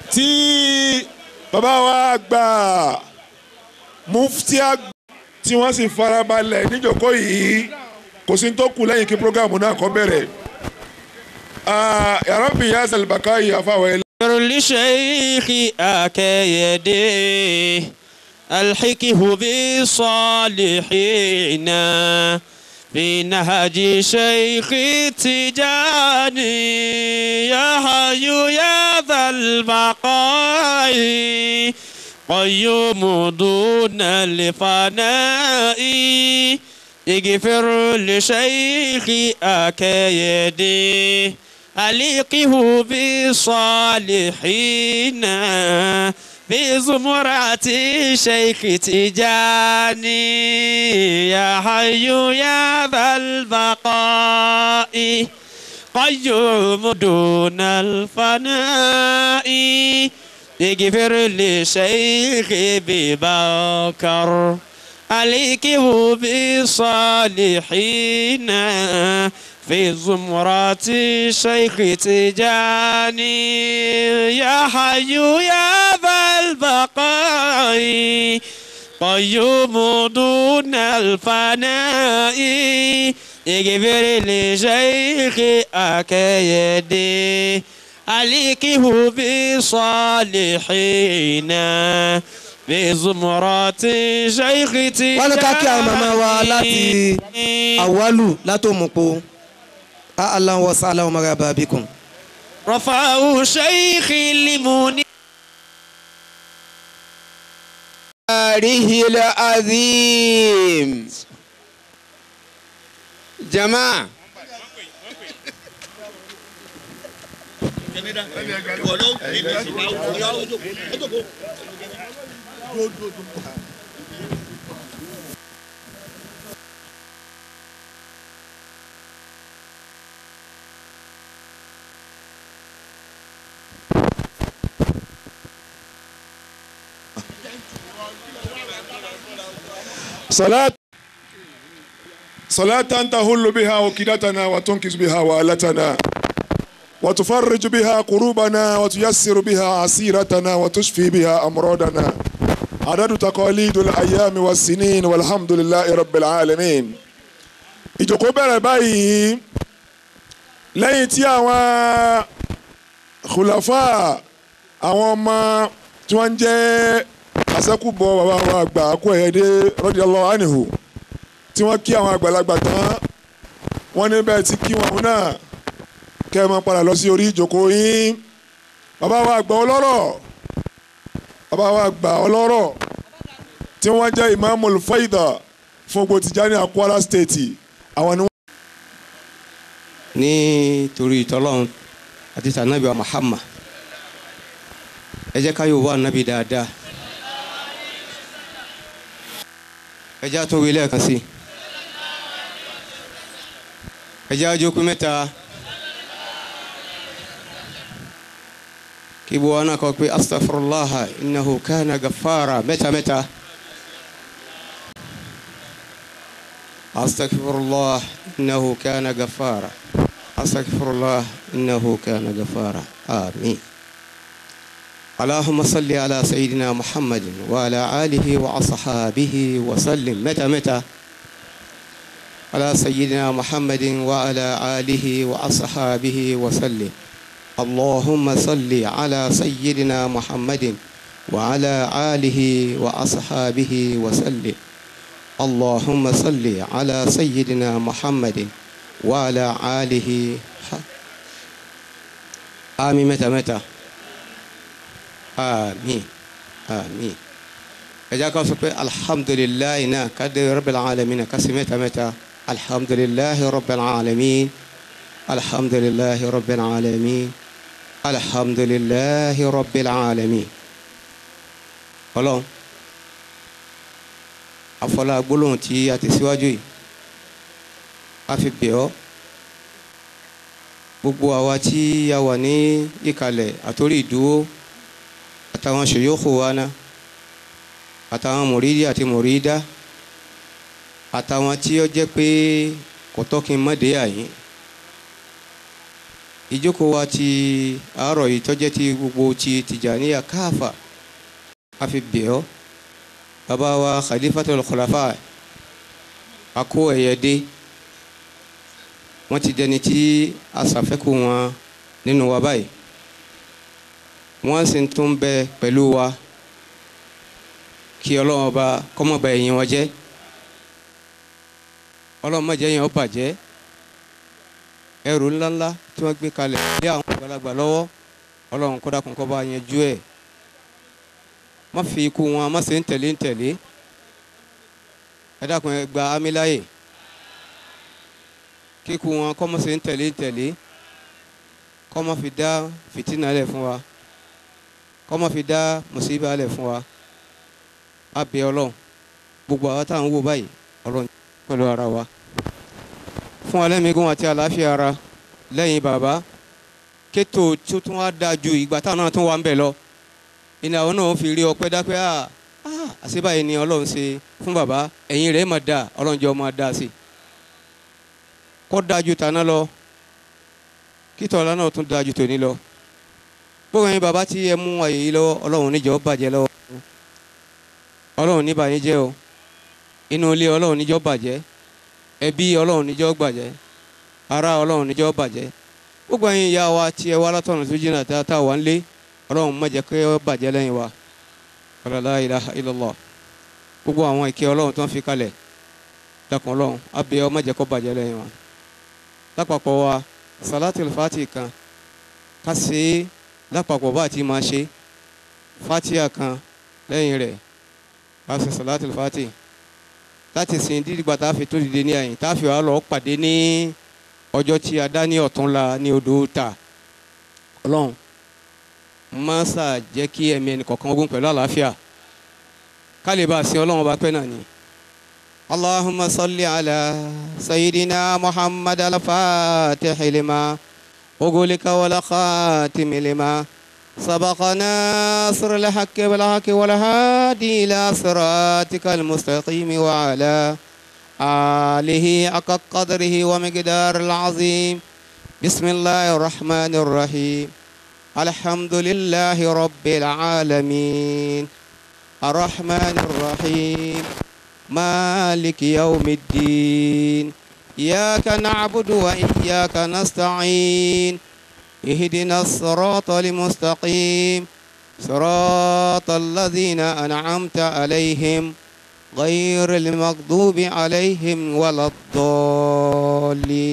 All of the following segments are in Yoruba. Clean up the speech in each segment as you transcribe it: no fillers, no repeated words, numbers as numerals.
tí bàbá wa gbà mufti àgbà tí wọ́n sì farabalẹ̀ níjókòó yìí kò sí tó kù lẹ́yìn kí programu náà kó bẹ̀rẹ̀. Ya Rabbi ya zal bakai afawel. لشيخ أكيدي الحكه بالصالحين في نهج شيخ تجاني يا حي يا ذا البقاء قيوم دون الفناء اغفر لشيخ أكيدي أليقه بالصالحين في زمرة شيخ تجاني يا حي يا ذا البقاء قيوم دون الفناء اغفر لشيخ ببكر أليقه بالصالحين في زمرة شيخ تجاني يا حي يا ذا البقاء قيوم دون الفناء اغفر لشيخ أكيدي أليقه بالصالحين في زمرة شيخ تجاني. wọ́n ní ká kí àwọn màmá wa láti àwálù látòmùpó. أهلا وسهلا ومرحبا بكم. رفعه شيخ المنير العظيم. جماعة صلاة تهل بها وكدتنا وتنكس بها وآلتنا وتفرج بها قروبنا وتيسر بها عسيرتنا وتشفي بها أمراضنا عدد تقاليد الأيام والسنين والحمد لله رب العالمين. ìjókòó bẹ̀rẹ̀ báyìí lẹ́yìn tí àwọn khulafa àwọn ọmọ tí wọ́n ń jẹ́ àṣẹ́kùbọ̀ bàbá wa àgbà kó ẹ̀yẹ́dẹ́ radiyallahu anhu tí wọ́n kí àwọn àgbàlagbà tán wọ́n ní bẹ́ẹ̀ tí kí wọn náà kẹ́ ẹ máa padà lọ sí orí ìjókòó yín. bàbá wa àgbà ọlọ́rọ̀ tí wọ́n jẹ́ Imamul Faida fún gbogbo Tijani Kwara State àwọn ni wọ́n. nítorí ìtọ́lọ́run àti tànàbí wa Muhammad ẹ jẹ́ ká yóò wá nàbí dáadáa. ẹ jẹ́ àtúnwò ilé ẹ̀kan sí. ẹ jẹ́ àjókòó mẹ́ta. kí gbogbo wa náà kọ́ pé astaghfirullah innahu kana ghaffara mẹ́ta mẹ́ta. astaghfirullah innahu kana ghaffara. astaghfirullah innahu kana ghaffara. Amin. اللهم صل على سيدنا محمد وعلى آله وأصحابه وسلم متى متى على سيدنا محمد وعلى آله وأصحابه وسلم. اللهم صل على سيدنا محمد وعلى آله وأصحابه وسلم. اللهم صل على سيدنا محمد وعلى آله. آمين متى متى. آمين آمين. إذا كنت الحمد لله كده رب العالمين كسمت متى. الحمد لله رب العالمين. الحمد لله رب العالمين. الحمد لله رب العالمين. Ọlọ́run àfọlá gbólóhùn tí a ti síwájú yìí a fi bẹ̀ ọ́ gbogbo àwa tí a wà ní ìkàlẹ̀ àtórí ìdúró àtàwọn ṣòyókò wa náà àtàwọn mùrídí àti mùrídá àtàwọn tí ó jẹ́ pé kò tọ́ kí n má dé àyín ìjókòó wa ti àárọ̀ yìí tó jẹ́ ti gbogbo ti Tìjàníyà káàfà a fi bẹ̀ ọ́ bàbá wa Khalifatul Khulafa àkó ẹ̀yẹ dé wọ́n ti dẹni tí a ṣàfẹ́kù wọn nínú wa báyìí wọ́n sì tún bẹ pẹ̀lú wa kí Ọlọ́run ọba kó má ba ẹ̀yìn wọn jẹ́ Ọlọ́run má jẹ́ yẹn ó bàjẹ́ ẹrù ńláńlá tí wọ́n gbé kalẹ̀ lé àwọn àgbàlagbà lọ́wọ́ Ọlọ́run kó dákun kó bá yanjú ẹ̀ má fi ikú wọn má ṣe ń tẹ̀lé ẹ dákun ẹ gba amíláyè kíkú wọn kó má ṣe ń tẹ̀lé kó má fi dá fìtínà lẹ̀ fún wa kó má fi dá mùsíbà lẹ̀ fún wa a bẹ̀ Ọlọ́run gbogbo àwọn táwọn wò báyìí Ọlọ́run pẹ̀lú ara wa fún alẹ́mìígún àti àlàáfíà ara lẹ́yìn bàbá kétò tí ó tún wá dáa ju ìgbà táwọn náà tún wà ń bẹ̀ lọ ìnáwó náà fi rí ọpẹ́ dápẹ́ àṣebáyé ni Ọlọ́run ṣe fún bàbá ẹ̀yìn rẹ̀ máa dáa Ọlọ́run jẹ́ ọmọ dáa sí kó dáa ju tàná lọ kítọ̀ ọ̀la náà tún dáa ju tòní lọ gbogbo ẹ̀yin bàbá tí ẹ mú àyè yìí lọ́wọ́ Ọlọ́run níjọ́ bàjẹ́ lọ́wọ́ Ọlọ́run ní bàyín jẹ́ o inú ilé Ọlọ́run níjọ́ bàjẹ́ ẹbí Ọlọ́run níjọ́ bàjẹ́ ará Ọlọ́run níjọ́ bàjẹ́ gbogbo ẹ̀yin ìyá wa tí ẹ wá látọ̀nà tó jìnnà tá a wà ń lé Ọlọ́run má jẹ́ kí ó bàjẹ́ lẹ́yìn wa la ilaha illallah gbogbo àwọn ìkẹ́ Ọlọ́run tó ń fi kalẹ̀ dákun Ọlọ́run á bẹ̀ ọ́ má jẹ́ kó bàjẹ́ lẹ́yìn wa lápapọ̀ wa salatul fati kan ká ṣe é lápapọ̀ bá ti máa ṣe fatiha kan lẹ́yìn rẹ̀ ká ṣe salatul fati láti sin dídìgbà tá a fi tó dìde ní àyìn tá a fi wà lọ pàdé ní ọjọ́ tí a dá ní ọ̀túnla ní odò ta Ọlọ́run má ṣà jẹ́ kí ẹ̀mí ẹnì kọ̀ọ̀kan ogun pẹ̀lú àlàáfíà ká lè bá a sin Ọlọ́run ọba pẹ́ náà ni. Allahumma salli ala sayyidina Muhammad al-Fatihi lima ugulika wal khatimi lima sabaqa nasr al-haqqi bil haqqi wal hadi ila siratikal mustaqim wa ala alihi haqqa qadrihi wa miqdaril azim. Bismillahir rahmanir rahim. Alhamdulillahi rabbil alamin. Ar-Rahmanir Rahim. Maliki yawmiddin. Iyyaka na'budu wa iyyaka nasta'in. اهدنا الصراط المستقيم صراط الذين أنعمت عليهم غير المغضوب عليهم ولا الضالين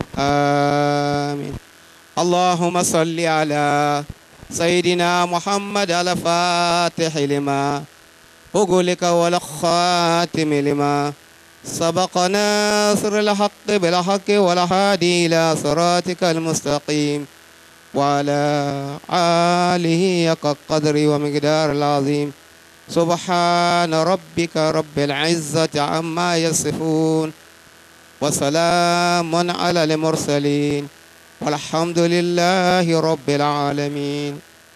آمين. اللهم صل على سيدنا محمد الفاتح لما أغلق والخاتم لما سبق ناصر الحق بالحق والهادي إلى صراطك المستقيم وعلى آله حق القدر ومقدار العظيم. سبحان ربك رب العزة عما يصفون وسلام على المرسلين والحمد لله رب العالمين.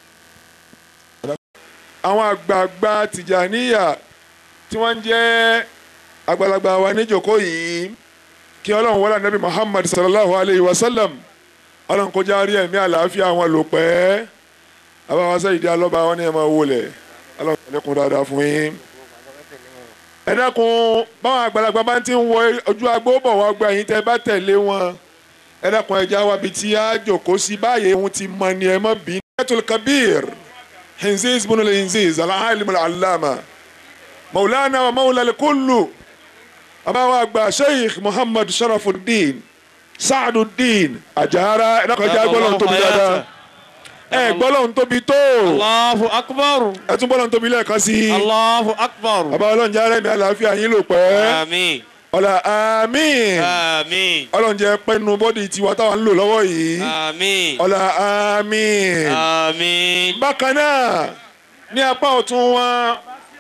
àwọn àgbààgbà Tìjàníyà tí wọ́n jẹ́ àgbàlagbà wa níjókòó yìí kí Ọlọ́run wọlé Ànábì Muhammad sallallahu alayhi wa sallam Ọlọ́run kó járí ẹ̀mí àlàáfíà wọn lò pẹ́ àbáwá Sayyidi Alọ́ba wọn ni ẹ máa wọlé Ọlọ́run lẹ́kùn dáadáa fún yín. ẹ dákun báwọn àgbàlagbà bá ti ń wọ ojú agbó bọ̀ wá gba yín tẹ́ bá tẹ̀lé wọn ẹ dákun ẹja wa bíi tí a jókòó sí báyìí ohun ti mọ ni ẹ má bí. Al Kabir Hinziz bin al-Hinziz al-alim al-allama مولانا ومولى الكل أبا أكبر شيخ محمد شرف الدين سعد الدين أجارة نكجا بولون توبي دادا بولون توبي تو الله أكبر أتون بولون توبي لا كاسي الله أكبر أبا بولون جارة مالا في أهين لوكو آمين ọlá àmín àmín Ọlọ́run jẹ́ pẹ́nu bọ́dì tiwa táwa ń lò lọ́wọ́ yìí àmín ọlá àmín àmín. bákan náà ní apá ọ̀tún wọn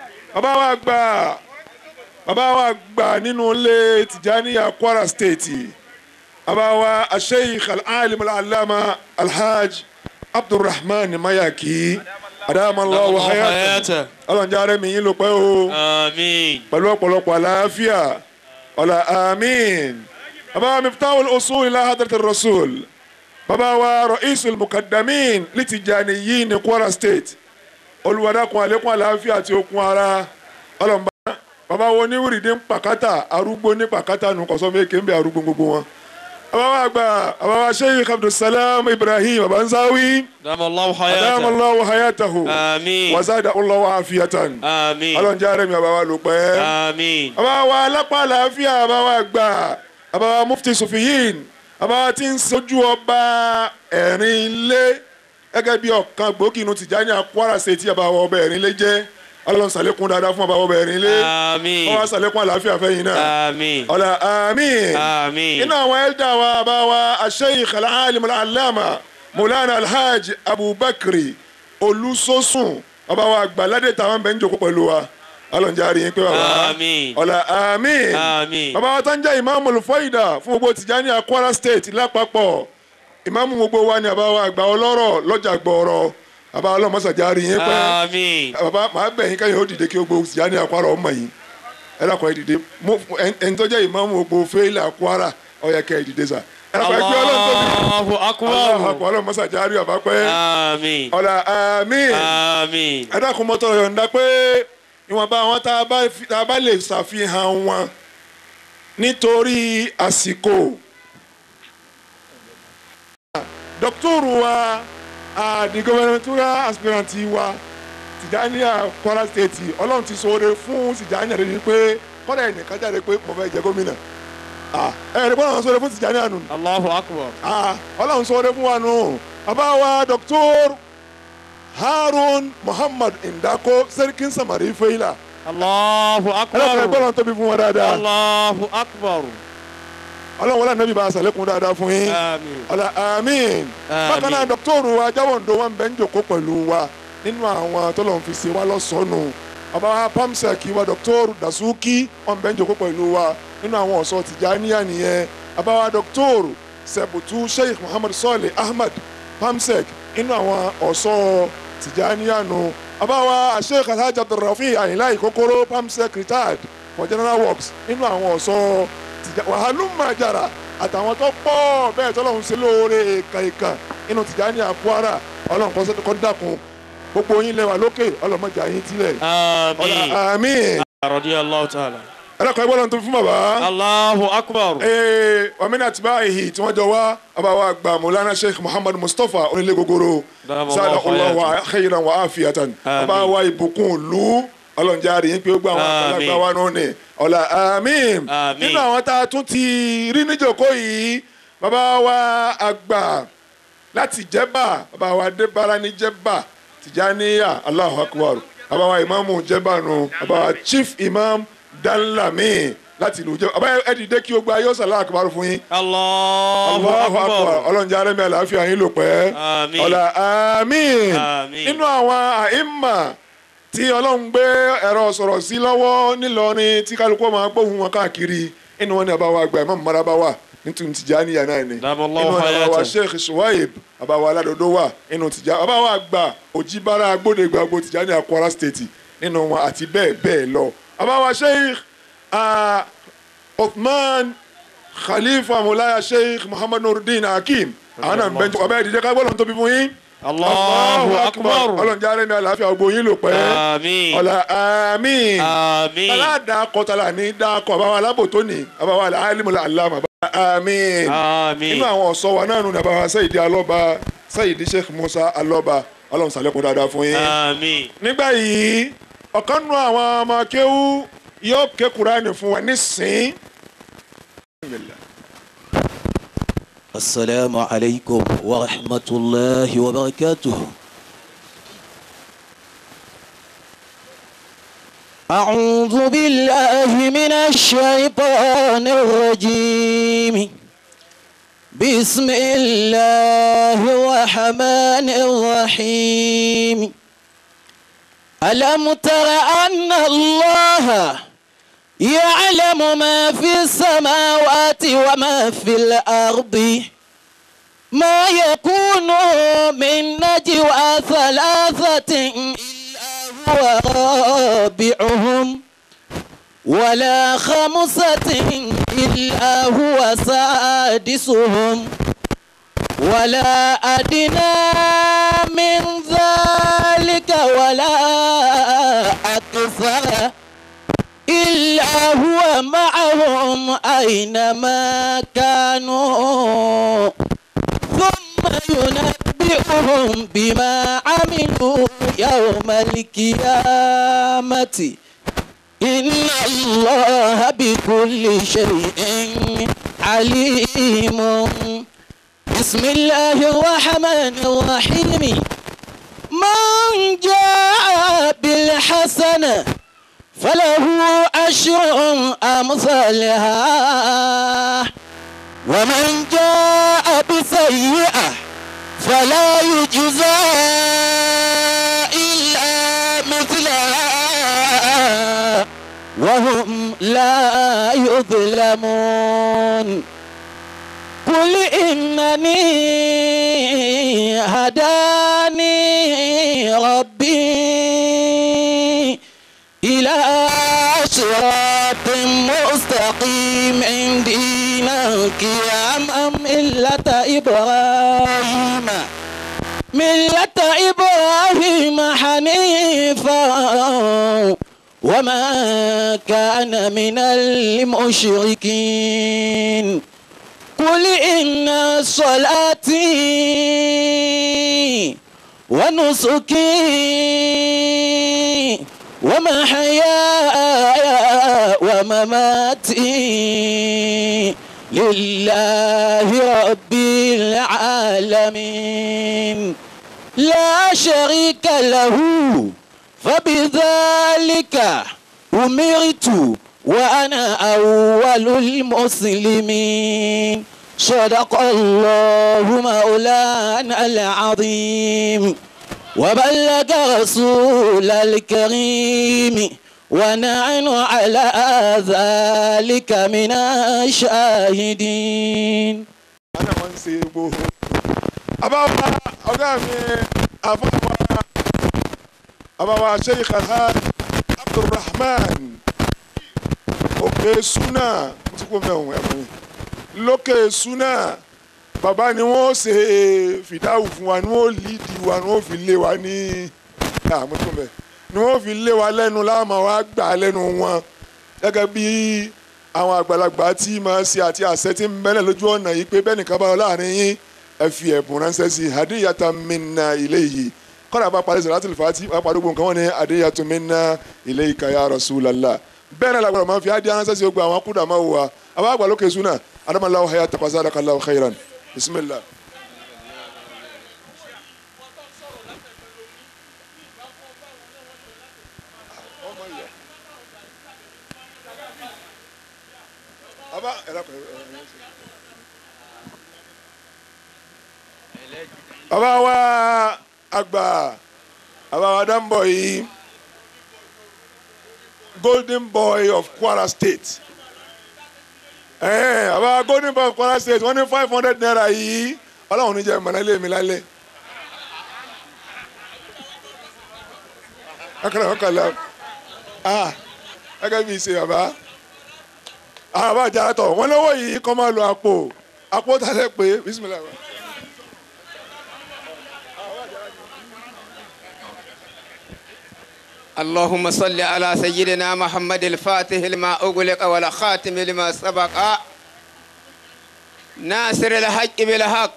bàbá wa gbà nínú ilé Tìjàníyà Kwara State bàbá wa Sheikh al-alim al-allama Alhaj Abdulrahman Mayaki adamallahu hayata Ọlọ́run jẹ́ arẹ́mi yín ló pẹ́ o àmín pẹ̀lú ọ̀pọ̀lọpọ̀ àlàáfíà ọlá àmín. bàbá wa Miftahul Usul ila Hadratir Rasul bàbá wa Ra'isul Muqaddamin Litijaniyin ní Kwara State olùwàdàkùn àlékún àlàáfíà àti okun ara ọlọ́mọba bàbá wo ní wúrìdí ń pàkátà arúgbó ní pàkátà nù kọ́sọ́ méèké ń bẹ arúgbó gbogbo wọn. bàbá wa àgbà bàbá wa Sheikh Abdulsalam Ibrahim bàbá Nzawi Damallahu adamallahu hayatahu Àmín. wa zadallahu afiyatan Àmín. ọlọ́njẹ́ rẹ̀ mi bàbá wa lò pẹ́. Àmín. bàbá wa alápá àlàáfíà bàbá wa àgbà bàbá wa Mufti Sufiyin bàbá wa ti ń sojú ọba ẹ̀rin ilé gẹ́gẹ́ bí ọ̀kan gbòógì inú Tìjàní Kwara State bàbá wa ọba ẹ̀rin ilé jẹ́ ọlọ́run ṣàlékún dáadáa fún bàbá wa ọba ẹ̀rin ilé Àmín. ọwọ́ ṣàlékún àlàáfíà fẹ́yìn náà Àmín. ọ̀là àmín. Àmín. iná àwọn ẹ̀dá wa bàbá wa Sheikh al-Alim al-Allama Maulana Alhaj Abubakri Olúsọ́sùn bàbá wa àgbàládé táwọn bẹ́ẹ̀ ń jókòó pẹ̀lú wa ọlọ́run jẹ́ àríyìn pé bàbá Àmín. ọ̀là àmín. Àmín. bàbá wa tó ń jẹ́ Imamul Faida fún gbogbo Tìjàní Kwara State lápapọ̀ ìmáàmù gbogbo wa ni bàbá wa àgbà ọlọ́rọ̀ lọ́jà gbọ́ọ̀rọ̀ bàbá ọlọ́mọsàjà àríyìn pé Àmín. bàbá màá bẹ̀ yín káyọ̀ ó dìde kí gbogbo Tìjàní Kwara ọmọ yìí ẹ lákọ̀ ẹ dìde ẹni tó jẹ́ ìmáàmù gbogbo fẹ́ẹ́lẹ̀ Kwara ó yẹ kẹ́ ẹ dìde sà ẹ lákọ̀ ẹ gbé ọlọ́run tóbi Allahu akbar. ọlọ́run ọlọ́mọsàjà àrí bàbá pẹ́ Àmín. ọ̀là àmín. Àmín. ẹ dákun mọ́tò yọ̀ǹda pé ìwọ̀nba àwọn tá a bá lè ṣàfihàn wọn nítorí àsìkò. dọ́kítọ́rù wa the governmental aspirant wa Tìjàní Kwara State ọlọ́run ti sọ̀rọ̀ fún Tìjàní rẹ̀ ni pé kọ́dà ẹnìkan jáde pé mo fẹ́ jẹ gómìnà ẹ̀rẹ̀ bọ́lá wọn sọ̀rọ̀ fún Tìjàní ànú Allahu akbar. ọlọ́run sọ̀rọ̀ fún wa nù bàbá wa dọ́kítọ́rù Harun Muhammad Indako Serikin Samari Feila Allahu ẹlẹ́kọ̀ọ́ akbar. gbọ́dọ̀ tóbi fún wa dáadáa Allahu akbar. ọlọ́run wọlé anabi bá a sàlékún dáadáa fún yín Àmín. ọlá àmín bákan náà dọ́kítọ́rù wa Jáwọ́ndó wọn bẹ́ẹ̀ ń jòkó pẹ̀lú wa nínú àwọn tọ́lọ̀ fi ṣe wa lọ́sọ̀ọ́nù bàbá wa Pamsek wa dọ́kítọ́rù Dasuki wọn bẹ́ẹ̀ ń jòkó pẹ̀lú wa nínú àwọn ọ̀ṣọ́ Tìjàníyà nìyẹn bàbá wa dọ́kítọ́rù Sẹ̀bùtù Sheikh Muhammad Saleh Ahmad Pamsek nínú àwọn ọ̀ṣọ́ Tìjàníyà nù bàbá wa Sheikh Alhaji Abdulrafi Àyìnlá Ìkókóró Pamsek retired for general works nínú àwọn ọ̀ṣọ́ wàhálù màjàrà àtàwọn tó pọ̀ bẹ́ẹ̀ tọ́lọ́hún sí lóore ìkàìkà inú Tìjàní Kwara ọlọ́run kọ́ dákun gbogbo yín lẹ́wà lókè ọlọ́mọjà yín tilẹ̀ Àmín. àmín. Radiyallahu ta'ala. ẹlẹ́kọ̀ọ́ ìbọn tó fi fún bàbá. Allahu akbar. wàmínà tí báyìí tí wọ́n jọ wá àbáwá àgbà Maulana Sheikh Muhammad Mustapha onílé gogoro sáàdà ọlọ́wà khayran wa afiyatan àbáwá ìbùkún òlu ọlọ́njà rí pé ó gbà wọn àgbàlagbà wa nù ní ọ̀là àmín. nínú àwọn tá a tún ti rí níjòkó yìí bàbá wa àgbà láti Jẹ́bà bàbá wa Adébára ní Jẹ́bà Tìjàníyà Allahu akbar bàbá wa ìmáàmù Jẹ́bà nù bàbá wa chief imam Danlami láti ìlú Jẹ́bà bàbá ẹ dìde kí o gba ayọ́ sàlá àkùbárù fún yín. Allahu akbar. ọlọ́njà arẹ́mi àlàáfíà yín ló pẹ́ ọ̀là àmín. nínú àwọn àìmà tí ọlọ́run gbé ẹ̀rọ sọ̀rọ̀ sí lọ́wọ́ nílọrin tí kálukú máa gbóhùn wọn káàkiri inú wọn ni àbáwá àgbà Imam Maraba wà nítorí Tìjàníyà náà ni inú wọn ni àbáwá Sheikh Suwaib àbáwá Aládòdó wà inú Tìjàníyà àbáwá àgbà Òjìbára Agbódegbàgbò Tìjàníyà Kwara State nínú wọn àti bẹ́ẹ̀ bẹ́ẹ̀ lọ àbáwá Sheikh Uthman Khalifa Mulaya Sheikh Muhammad Nuruddin Hakim àwọn náà ń bẹ́ẹ̀ ọba ìdíje ká gbọ́dọ̀ tóbi fún yín. Allahu akbar. ọlọ́njà arẹ́ mi àlàáfíà gbogbo yín ló pẹ́. Àmín. ọ̀là àmín. Àmín. aládàákọ̀ tala ní dáàkọ̀ àbáwá alábòtó ni àbáwá alimul alama àmín. Àmín. nínú àwọn ọ̀ṣọ́ wa náà nù ní àbáwá Sayyidi Alọ́ba Sayyidi Sheikh Musa Alọ́ba ọlọ́run sàlékún dáadáa fún yín. Àmín. nígbà yìí ọ̀kan nù àwọn ọmọ kéwú yóò ké Kùránì fún wa nísìn. السلام عليكم ورحمة الله وبركاته. أعوذ بالله من الشيطان الرجيم. بسم الله الرحمن الرحيم. ألم تر أن الله يعلم ما في السماوات وما في الأرض ما يكون من نجوى ثلاثة إلا هو رابعهم ولا خمسة إلا هو سادسهم ولا أدنى من ذلك ولا أكثر إلا هو معهم أينما كانوا ثم ينبئهم بما عملوا يوم القيامة إن الله بكل شيء عليم. بسم الله الرحمن الرحيم. من جاء بالحسنة فله أشر أمثالها ومن جاء بسيئة فلا يجزى إلا مثلها وهم لا يظلمون. قل إنني هداني ربي إلى صراط مستقيم دينا قياما ملة إبراهيم حنيفا وما كان من المشركين. قل إن صلاتي ونسكي ومحياي ومماتي لله رب العالمين لا شريك له فبذلك أمرت وأنا أول المسلمين. صدق الله مولانا العظيم وبلغ رسول الكريم ونحن على ذلك من الشاهدين. أنا منسيبه أبا شيخ الحاج عبد الرحمن òkè súnà tí kò mẹ́wọ̀n ẹ̀fọn lókè súnà bàbá ni wọ́n ṣe fìdáwù fún wa ni wọ́n lídìí wa ni wọ́n fi lé wa ní àmọ́tòmẹ́ ni wọ́n fi lé wa lẹ́nu láàmú wa gbà lẹ́nu wọn gẹ́gẹ́ bí àwọn àgbàlagbà tí máa ṣe àti àṣẹ tí ń bẹ́lẹ̀ lójú ọ̀nà yìí pé bẹ́ẹ̀ nìkan bá wọ láàrin yín ẹ fi ẹ̀bùn ránṣẹ́ sí hadiyatan minna ilayhi kọ́dà bá parí salatul fati bá parí gbogbo nǹkan wọn ní hadiyatan minna ilayka ya rasulallah bẹ́ẹ̀ náà làgbàdo máa fi adi aránṣẹ́ sí gbogbo àwọn kúdà máa wò wá àwọn àgbà lókè súnà adamallahu hayata fasadakallahu khairan bismillah. bàbá wa àgbà bàbá wa Dambo yìí golden boy of Kwara State bàbá golden boy of Kwara State wọ́n ní 500 naira yìí ọlọ́run ní jẹ́ mọ̀lẹ́lẹ́ mi lálẹ́ ọkàlà gẹ́gẹ́ bí ṣe bàbá àbá jaratọ̀ wọ́n lọ́wọ́ yìí kọ́ máa lo àpò tálẹ̀ pé bismillah. اللهم صل على سيدنا محمد الفاتح لما أغلق والخاتم لما سبق ناصر الحق بالحق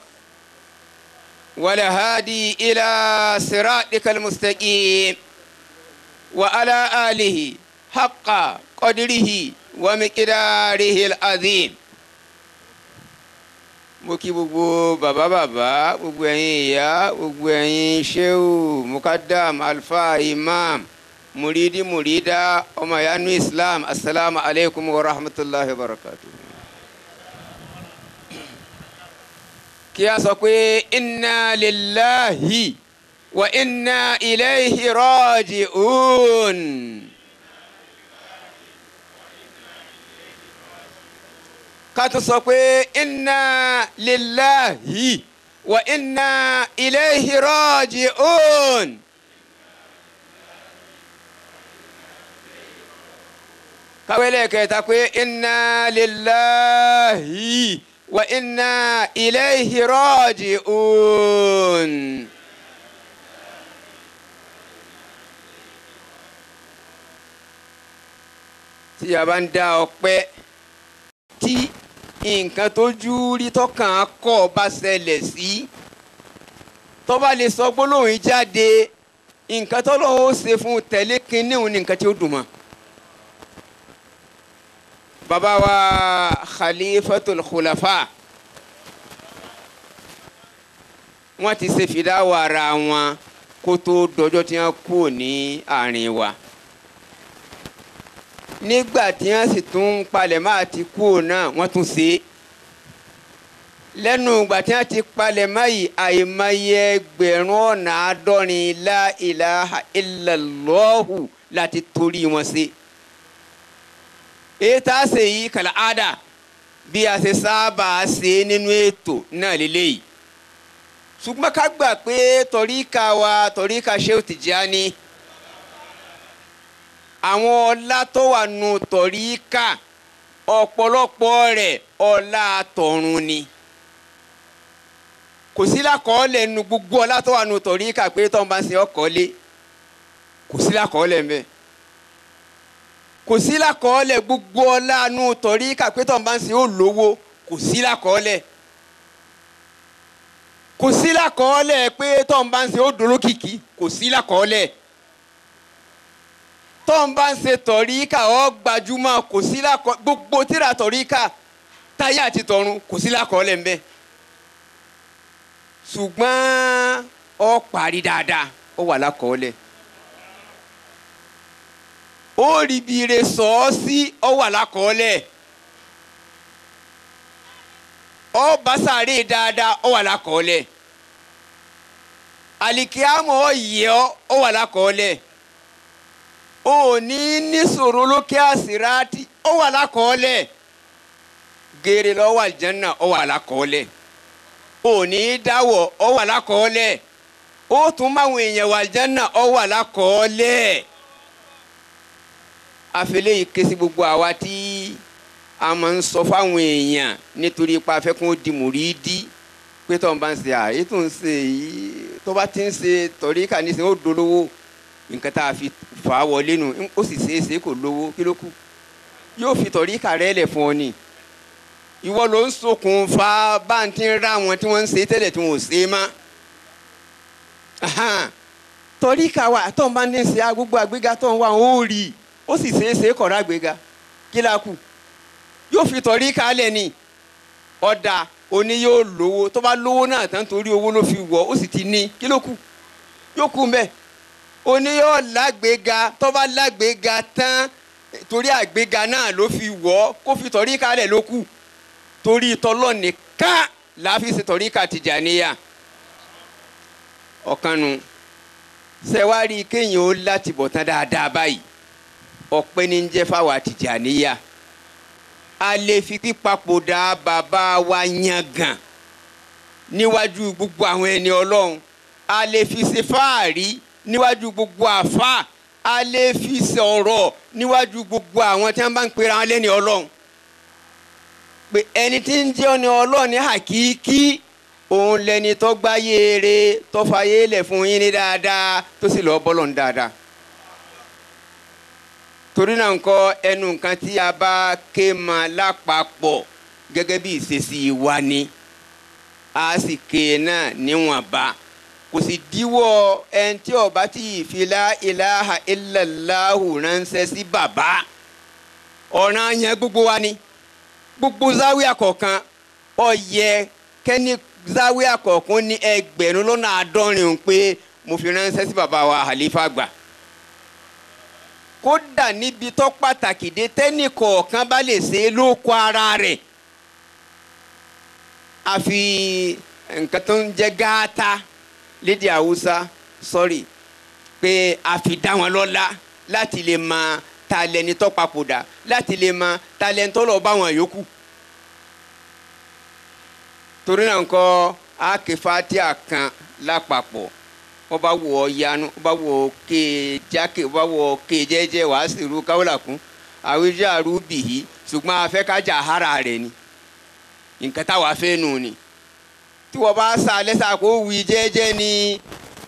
والهادي إلى صراطك المستقيم وعلى آله حق قدره ومقداره العظيم. mo kí gbogbo bàbá gbogbo ẹ̀yin ìyá gbogbo ẹ̀yin sheu mukadam alfa imam muridi murida ọmọ yanu islam assalamu alaikum wa rahmatullahi wa barakatuh. kí a sọ pé inna lillahi wa inna ilayhi raji'un. ká tó sọ pé inna lillahi wa inna ilayhi raji'un. káwé lẹ́ẹ̀kẹta pé inna lillahi wa inna ilayhi raji'un. tí a bá ń dá ọpẹ́ tí nǹkan tó jú rí tọkàn kọ́ bá ṣẹlẹ̀ sí tó bá lè sọ gbólóhùn yìí jáde nǹkan tó lọ́wọ́ ó ṣe fún tẹ̀lé kínní òun ní nǹkan tí ó dùn mọ́. bàbá wa khalifatul khulafa wọ́n ti ṣe fìdáwọ̀ ara wọn kó tó dọjọ́ tí wọ́n kú ní àárín wa. nígbà tí wọ́n sì tún palẹ̀ máa ti kú náà wọ́n tún ṣe é. lẹ́nu ìgbà tí wọ́n ti palẹ̀ máa yìí àìmọye ẹgbẹ̀rún ọ̀nà àádọ́rin la ilaha illallahu láti torí wọn ṣe. èyí tá a ṣe yìí kàlà ádà bí a ṣe sábà ṣe nínú ètò náà lélẹ́yìí. ṣùgbọ́n ká gbà pé tọ̀ríkà wa tọ̀ríkà Shehu Tijani àwọn ọlá tó wà nù tọ̀ríkà ọ̀pọ̀lọpọ̀ rẹ̀ ọlá tọ̀run ni. kò sí lákọọ́lẹ̀ nu gbogbo ọlá tó wà nù tọ̀ríkà pé tó ń bá ń ṣe ọkọ̀ọ́lé kò sí lákọọ́lẹ̀ ń bẹ. kò sí lákọọ́lẹ̀ gbogbo ọlá nù tọ̀ríkà pé tó ń bá ń ṣe olówó kò sí lákọọ́lẹ̀. kò sí lákọọ́lẹ̀ pé tó ń bá ń ṣe odolókìkí kò sí lákọọ́lẹ̀. tó ń bá ń ṣe tọ̀ríkà ó gbajúmọ̀ kò sí lákọọ́lẹ̀ gbogbo tíra tọ̀ríkà táyé àti tọ̀run kò sí lákọọ́lẹ̀ ń bẹ. ṣùgbọ́n ó parí dáadáa ó wà lákọọ́lẹ̀. ó rí bí ire sọ ọ́ sí ó wà lákọọ́lẹ̀. ó bá sáré dáadáa ó wà lákọọ́lẹ̀. àlìkíámọ̀ ó yẹ ọ́ ó wà lákọọ́lẹ̀. ó ní níṣòro lókè àsìrátì ó wà lákọọ́lẹ̀. gèrè lọ́wọ́ àlìjánná ó wà lákọọ́lẹ̀. òní dáwọ̀ ọ wà lákọọ́lẹ̀ ó tún máwọn èèyàn wà àlìjánná ọ wà lákọọ́lẹ̀. àfẹlẹ́ yìí ké sí gbogbo àwa tí a máa ń sọ fáwọn èèyàn nítorí ipa afẹ́kún di mùrídí pé tó ń bá ń ṣe àyè tó ń ṣe yìí tó bá ti ń ṣe tọ̀ríkà nísìnyí ó dolówó nǹkan tá a fi fà á wọlé nù ó sì ṣeé ṣe kò lówó kí ló kù yóò fi tọ̀ríkà rẹ̀ lẹ̀ fún ọ ni. ìwọ ló ń ṣokùnfà bá ń tí ń rá wọn tí wọ́n ń ṣe tẹ́lẹ̀ tí wọ́n ò ṣe mọ́. tọ̀ríkà wa tó ń bá ní ṣe gbogbo àgbéga tó ń wá ó rí i ó sì ṣeé ṣe kọ̀ọ̀rọ̀ àgbéga kí la kù yóò fi tọ̀ríkà lẹ̀ ni ọ̀dà òní yóò lówó tó bá lówó náà tán torí owó ló fi wọ̀ ó sì ti ní kí ló kù yóò kù mbẹ́ òní yóò lágbéga tó bá lágbéga tán torí àgbéga náà ló fi wọ̀ kó fi tọ̀ríkà lẹ̀ ló kù torí tọlọ nìkan láàfin ṣe tọ̀ríkà Tìjàníyà ọ̀kanu ṣẹ̀wárí kéèyàn ó láti bọ̀ tán dáadáa báyìí ọpẹ́ ní ń jẹ́ fáwa Tìjàníyà a lè fi pípapòdà bàbá wa yangàn níwájú gbogbo àwọn ẹni Ọlọ́run a lè fi ṣe fáàrí níwájú gbogbo àfà a lè fi sọ̀rọ̀ níwájú gbogbo àwọn tí wọ́n bá ń pera wọn lẹ́ni Ọlọ́run pé ẹni tí ń jẹ́ ọ̀nà Ọlọ́run ní àkíkí òun lẹni tó gbáyé eré tó fàyè lẹ̀ fún yín ní dáadáa tó sì lọ́ọ́ bọ́lọ̀ ní dáadáa. torí náà nǹkan ẹnu nǹkan tí a bá ké ma lápapọ̀ gẹ́gẹ́ bí ìṣesí wa ni a sì ké náà níwọ̀nba kò sì díwọ́ ẹni tí ó bá tí fi la ilaha illallahu ránṣẹ́ sí bàbá ọ̀ràn yẹn gbogbo wa ni gbogbo záwíà kọ̀ọ̀kan ó yẹ kẹ́ni záwíà kọ̀ọ̀kan ní ẹgbẹ̀rún lọ́nà àádọ́rin pé mo fi ránṣẹ́ sí bàbá wa àlífà àgbà. kódà níbi tó pàtàkì dé tẹ́nì kọ̀ọ̀kan bá lè ṣe é lóko ara rẹ̀. àfi nǹkan tó ń jẹ́ gáátá lédè Haúsá sọ́rí pé a fi dá wọn lọ́lá láti lè máa talẹni tó papòdà láti lè mọ talẹni tó lọ bá wọn yòókù. torí náà nǹkan akefatia kan lápapọ̀ wọ́n bá wọ̀ ọ́ yanu wọ́n bá wọ̀ ọ́ ké jákè wọ́n bá wọ̀ ọ́ ké jẹ́jẹ́ wàá sì ru káwọ́là kún àwíjà rúbì yìí ṣùgbọ́n afẹ́kájà hara rẹ̀ ni nǹkan táwa fẹ́ nù ni tí wọ́n bá sá lẹ́sà kó wí jẹ́jẹ́ ni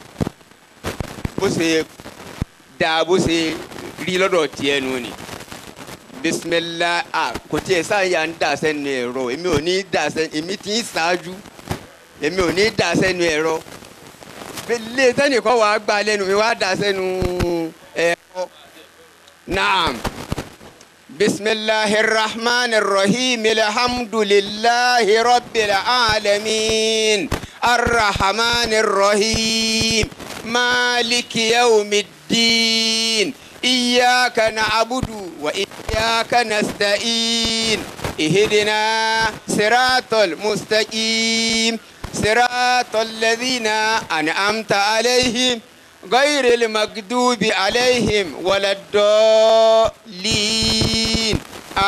bó ṣe dáa bó ṣe rí lọ́dọ̀ tiẹ̀ nù ni bisimilah kò tiẹ̀ sáyà ń dà sẹ́nu ẹ̀rọ èmi ò ní dà sẹ́nu èmi ti ń ṣáájú èmi ò ní dà sẹ́nu ẹ̀rọ lè sẹ́nìkan wàá gbà lẹ́nu mi wàá dà sẹ́nu ẹ̀rọ naam. بسم الله الرحمن الرحيم الحمد لله رب العالمين الرحمن الرحيم مالك يوم الدين إياك نعبد وإياك نستعين اهدنا صراط المستقيم صراط الذين أنعمت عليهم غير المغضوب عليهم ولا الضالين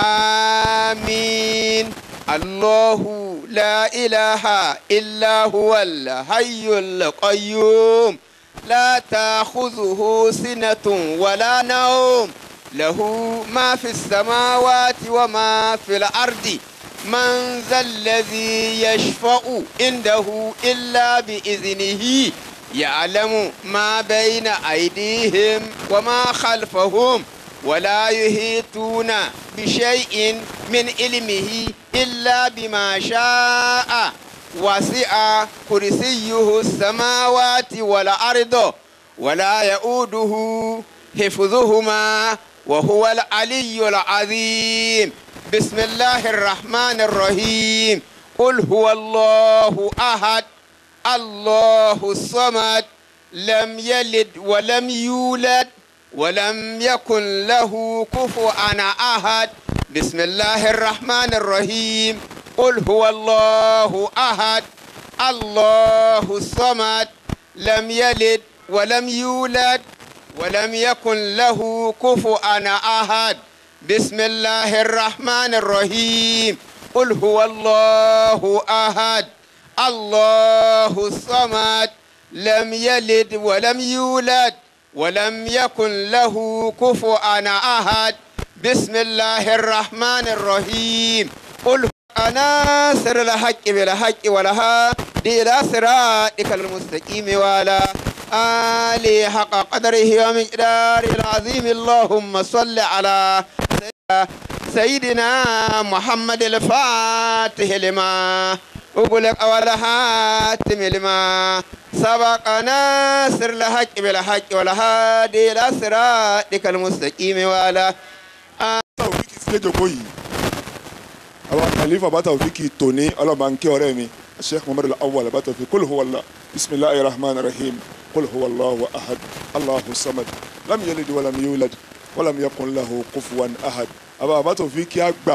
آمين الله لا إله إلا هو الحي القيوم لا تأخذه سنة ولا نوم له ما في السماوات وما في الأرض من ذا الذي يشفع عنده إلا بإذنه يعلم ما بين أيديهم وما خلفهم ولا يحيطون بشيء من علمه إلا بما شاء وسع كرسيه السماوات والأرض ولا يؤوده حفظهما وهو العلي العظيم بسم الله الرحمن الرحيم قل هو الله أحد الله الصمد لم يلد ولم يولد ولم يكن له كفوا أحد بسم الله الرحمن الرحيم قل هو الله أحد الله الصمد لم يلد ولم يولد ولم يكن له كفوا أحد بسم الله الرحمن الرحيم قل هو الله أحد الله الصمد لم يلد ولم يولد ولم يكن له كفوا أحد بسم الله الرحمن الرحيم قل ناصر الحق بالحق والهادي إلى صراطك المستقيم وعلى آله حق قدره ومقداره العظيم اللهم صل على سيدنا محمد الفاتح لما أغلق والهاتم لما سبق ناصر الحق بالحق والهادي إلى صراطك المستقيم وعلى àwọn khalifa bàtà òfìkì tòní ọlọ́ba ń kí ọ̀rẹ́ mi sheikh muhammad al-awwal bàtà òfìkì kul huwa allah bisimilahi rahman rahim kul huwa allahu ahad allahu samad lam yalid walam yulad walam yakun lahu kufuwan ahad àbá bàtà òfìkì àgbà.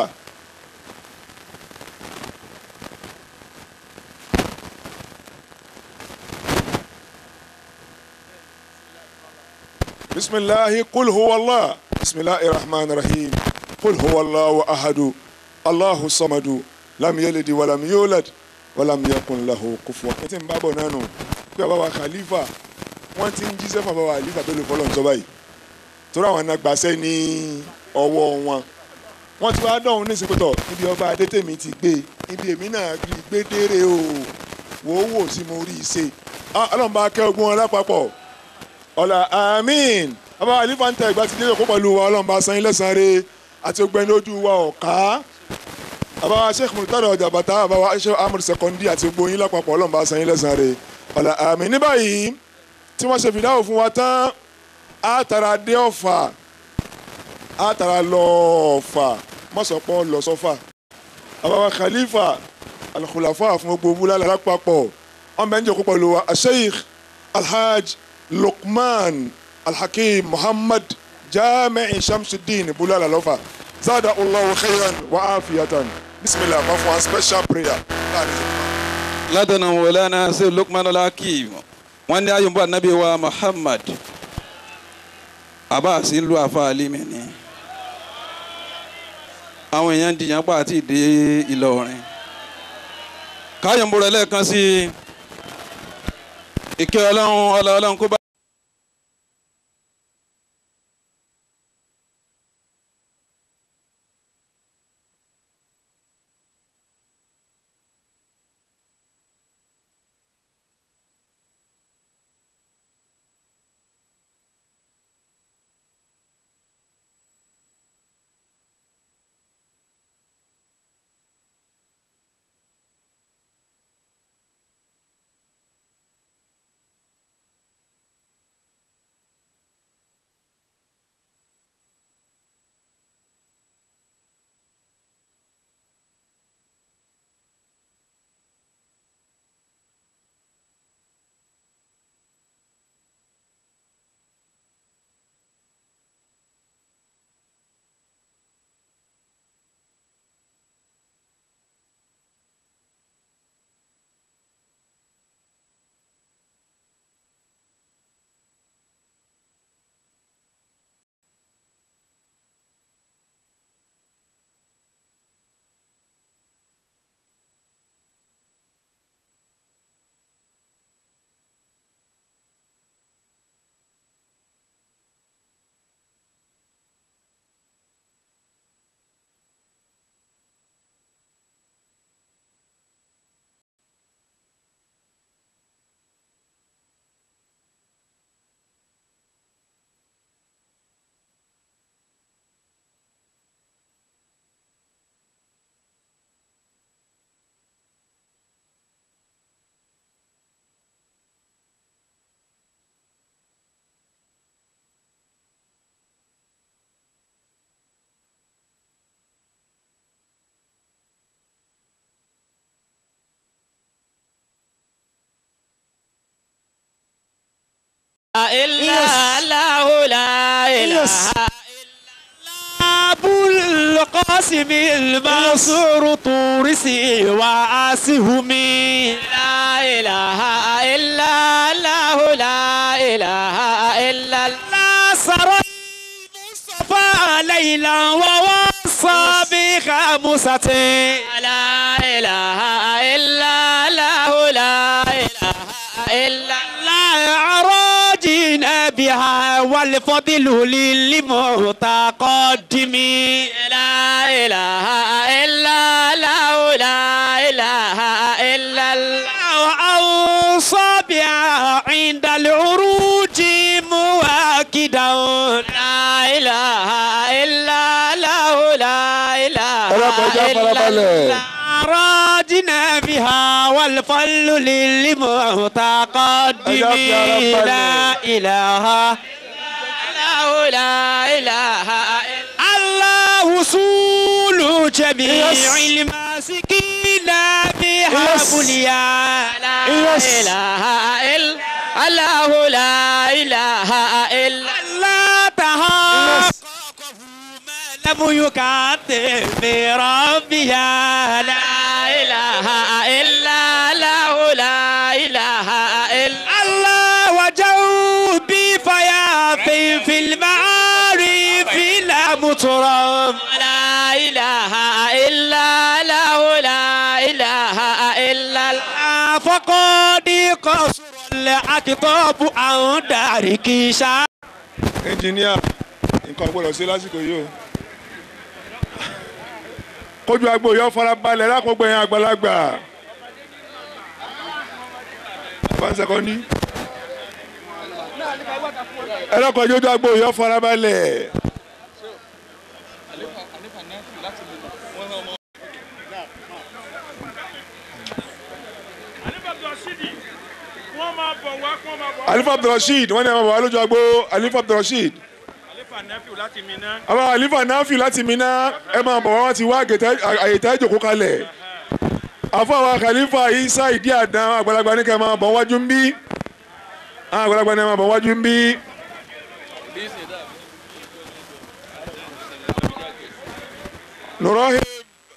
bisimilahi kul huwa allah bisimilahi rahman rahim kul huwa allahu ahadu. Allahu samadu lam yalidi walam yulad walam yakun lahu kufuwan. ẹ ti ń bá bọ̀ nánu pé àbáwá khalifa wọ́n ti ń jíṣẹ́ fún àbáwá khalifa tó lè fọlọ́ nsọ́ báyìí torí àwọn anagbàṣẹ́ ní ọwọ́ wọn wọ́n ti wá dọ̀hún ní ìsìnkútọ̀ níbi ọba adétèmi ti gbé ibi èmi náà rí gbé dére o wò ó wò sí mo rí i ṣe ọlọ́mọba akẹ́ ogun wọn lápapọ̀ ọ̀là àmín àbáwá khalifa ń tẹ ìgbà tí jésù kó pẹ̀lú wa ọlọ́mọba san ilé san re àti ogbẹ́ni ojú wa ọ̀ká àbáwá sheikh murtala ọjà bàtà àbáwá sheikh amur sekondi àti gbogbo yín lápapọ̀ ọlọ́mọba san yín lẹ́sàn-án rẹ̀ ọ̀là àmín. ní báyìí tí wọ́n ṣe fìdáwò fún wa tán á tara dé ọ̀fà á tara lọ ọ̀fà mọ́sọ̀pọ̀ lọ sọ́fà àbáwá khalifa alkhulafa fún gbogbo búlálà lápapọ̀ ọmọ ẹni jẹ́ kó pẹ̀lú wa sheikh alhaj luqman alhakim muhammad jami'i shamsuddin búlálà lọ́fà. زاد الله خيرا وعافية. بسم الله. مفهوم special prayer. لدنا مولانا سيد لقمان الحكيم وان يوم النبي ومحمد Abbas ìlú àfa Alimi ni àwọn èèyàn dìyàn pa àti ìdè Ìlọrin káyọ̀mbó rẹ̀ lẹ́ẹ̀kan sí ìkẹ́ ọlọ́run kó bá. إلا الله لا إله أبو القاسم المنصور طورسي وعاسهمي لا إله إلا الله لا إله إلا الله سرى المصطفى ليلا ووصى بخمسة لا إله إلا الله لا إله إلا الله عراجنا بها والفضل للمتقدم لا إله إلا الله لا إله إلا الله وأوصى بها عند العروج مؤكدا لا إله إلا الله لا إله إلا الله راجنا بها والفل للمتقدم لا إله لا إله إلا الله وصول جميع الماسكين بها بليا لا إله إلا الله لا إله إلا الله تحققه ما لم يكتب بربها لا إله إلا الله لا إله إلا الله وجو بفياض في المعارف لا مطرب لا إله إلا الله لا إله إلا الله فقد قصر الأكتاب عن دارك شاء. Engineer, nǹkan gbọ́dọ̀ ṣe lásìkò yìí o. Kójú agbo yọ farabalẹ̀ lákòókò yẹn àgbàlagbà. Fáńsẹ̀kọ́ ní. Ẹlọ́kọ̀ yóò agbo yọ farabalẹ̀. Alifa Abdulrasheed wọ́n ní àwọn bàbá lójú agbo Alifa Abdulrasheed. Àwọn Alifa Nafi láti Minna ẹ máa bọ̀ wọ́n ti wá àyètá ìjòkó kalẹ̀. Àfọ àwọn Khalifa Isa Ìdí Àdán àgbàlagbà ní kẹ́ máa bọ̀ wájú ń bí. Àgbàlagbà ní máa bọ̀ wájú ń bí. نراهب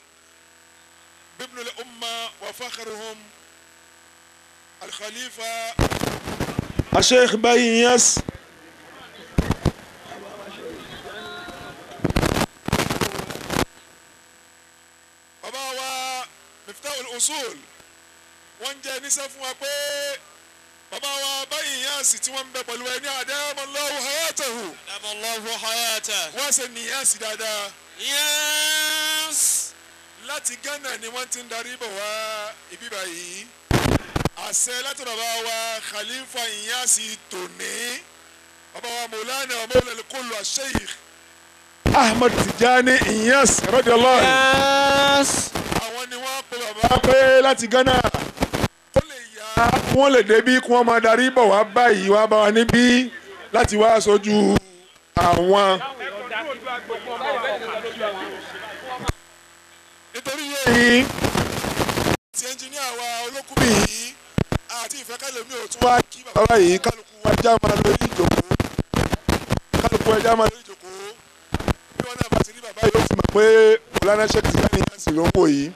بابن الأمة وفخرهم الخليفة الشيخ بايس bàbá wa Miftahul Usul wọ́n jẹ́ níṣẹ́ fún wa pé bàbá wa Bayinsi tí wọ́n ń bẹ pẹ̀lú ẹni adamallahu hayatahu wọ́n ṣe níyàsí dáadáa. Yes. Láti Ghana ni wọ́n ti ń darí bọ̀ wá ibi báyìí. Àṣẹ láti bàbá wa Khalifa Inyasi tòní. Bàbá wa Maulana wa Maula al-Kullu al-Sheikh Ahmad Tijani Inyasi radiyallahu anhu. Yes. Àwọn ni wọ́n pe bàbá pé láti Ghana kó lè yá wọ́n lè débí kí wọ́n máa darí bọ̀ wá báyìí wá bá wa níbí láti wá aṣojú àwọn. Nítorí yẹ́yìn tí ẹnjìníà wa olókùnrin yìí àti ìfẹ́kẹ́lẹ́ mi ò tún wá kí bàbá yìí kálukú wa já máa lórí ìjòkó kálukú wa já máa lórí ìjòkó bí wọn náà bá ti rí bàbá yìí ó fi mọ̀ pé Maulana Sheikh Tijani Inyasi ló ń wò yìí.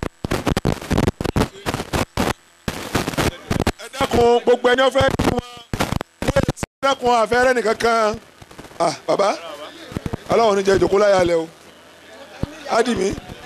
Ẹ dákun gbogbo ẹni ọ̀fẹ́ kí wọn ẹ dákun àfẹ́rẹ́ nìkan kan bàbá aláwọ̀ ní jẹ́ ìjòkó láyà lẹ o ádìmí.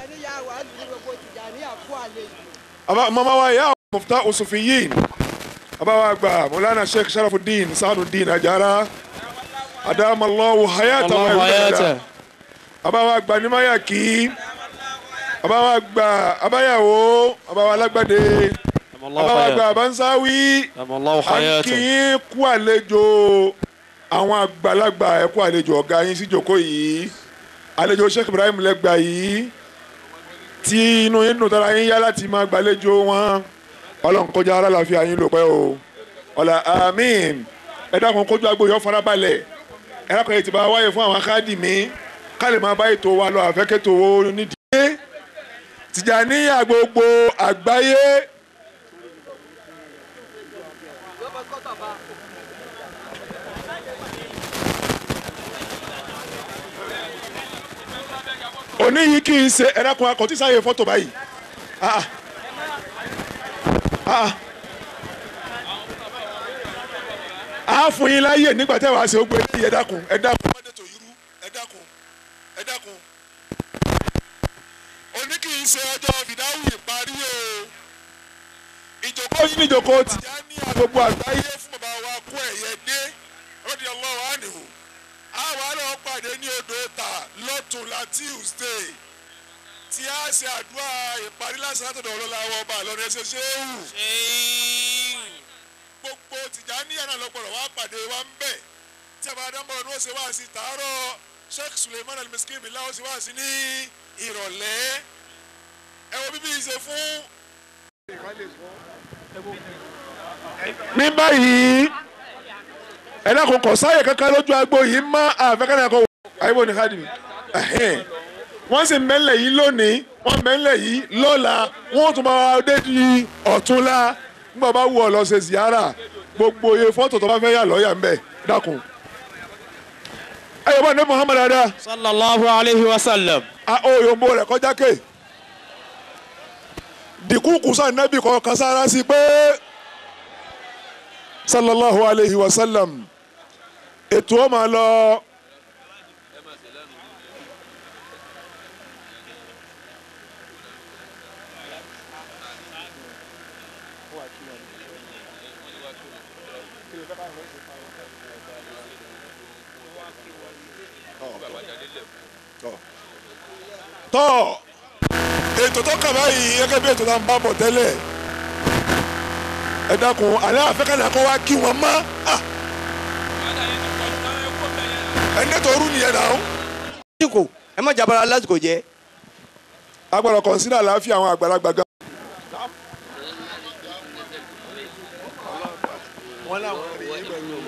Mama wa ya Miftahul Sufiyin bàbá wa àgbà Maulana Sheikh Sharafuddin Sa'aduddin Ajara adamallahu hayata wa hayata bàbá wa àgbà ní Mayaki bàbá wa àgbà abáyàwó bàbá wa alágbàdé bàbá wa àgbà Bansawi akínyín kú àlejò àwọn àgbàlagbà ẹ kú àlejò ọ̀gá yín sí jókòó yìí àlejò Sheikh Ibrahim lẹ́gbà yìí tí inú yín dùn tára yín yá láti máa gbàlejò wọn Ọlọ́run kọjá ara láàfin àyín lò pẹ́ o ọ̀là àmín. Ẹ dákun kójú agbo yọ farabalẹ̀ ẹ dákun yìí ti bá wáyé fún àwọn akádìmí ká lè máa bá ètò wa lọ àfẹ́kẹ́tò wo nídìí Tìjàníyà gbogbo àgbáyé òní yìí kì í ṣe ẹ̀rẹ́kùn akọ̀ tí sáyé fọ́tò báyìí. a fún yín láyè nígbà tẹ́ wàá ṣe ó gbé ẹ dákun ẹ dákun má dètò irú ẹ dákun ẹ dákun. òní kì í ṣe ọjọ́ fìdáwù ìparí o. ìjókòó yín ní ìjókòó Tìjàní gbogbo àgbáyé fún bàbá wa kú ẹ̀yẹ dé radiyallahu anhu. àwa lọ pàdé ní odò ta lọ́tùnla Tuesday tí a ṣe àdúrà ìparí lásán látọ̀dọ̀ ọlọ́lá ọba àlọ́rin ẹsẹ̀ ṣéwù. gbogbo Tìjàní náà lọ́gbọ̀rọ̀ wá pàdé wa ń bẹ̀ tí a bá dáńbọ̀rọ̀ ní ó ṣe wá sí tàárọ̀ Sheikh Suleiman Al-Miskin Billah ó ṣe wá sí ní ìrọ̀lẹ́ ẹ wo bíbí ṣe fún. ní báyìí ẹ dákun kọ sáyè kankan lójú agbo yìí má àfẹ́kánná kọ àyíbó ní kádìmí wọ́n sì mẹ́lẹ̀ yìí lónìí wọ́n mẹ́lẹ̀ yìí lọ́la wọ́n tún máa dé di ọ̀túnla nígbà bá wù ọ́ lọ ṣe ziyara gbogbo iye fọ́tò tó bá fẹ́ yà lọ́ọ̀yà ń bẹ̀ dákun. ẹ yọ bá ní Muhammad ada. sallallahu alayhi wa sallam. a ó yombo rẹ̀ kọjá ké dìkúkú sáà nẹ́bí kọ̀ọ̀kan sára sí pé sallallahu alayhi wa sallam ètò ó máa lọ. tọ́ ètò tó kàn báyìí gẹ́gẹ́ bí ètò tá à ń bá bọ̀ tẹ́lẹ̀ ẹ dákun àlẹ́ àfẹ́kànnà kọ́ wá kí wọ́n mọ́ ẹni tó rú nìyẹn náà. lásìkò ẹ má jabara lásìkò jẹ. a gbọ́dọ̀ kọ̀nsídà àlàáfíà àwọn àgbàlagbà gan. wọ́n láwọn rí i pẹ̀lú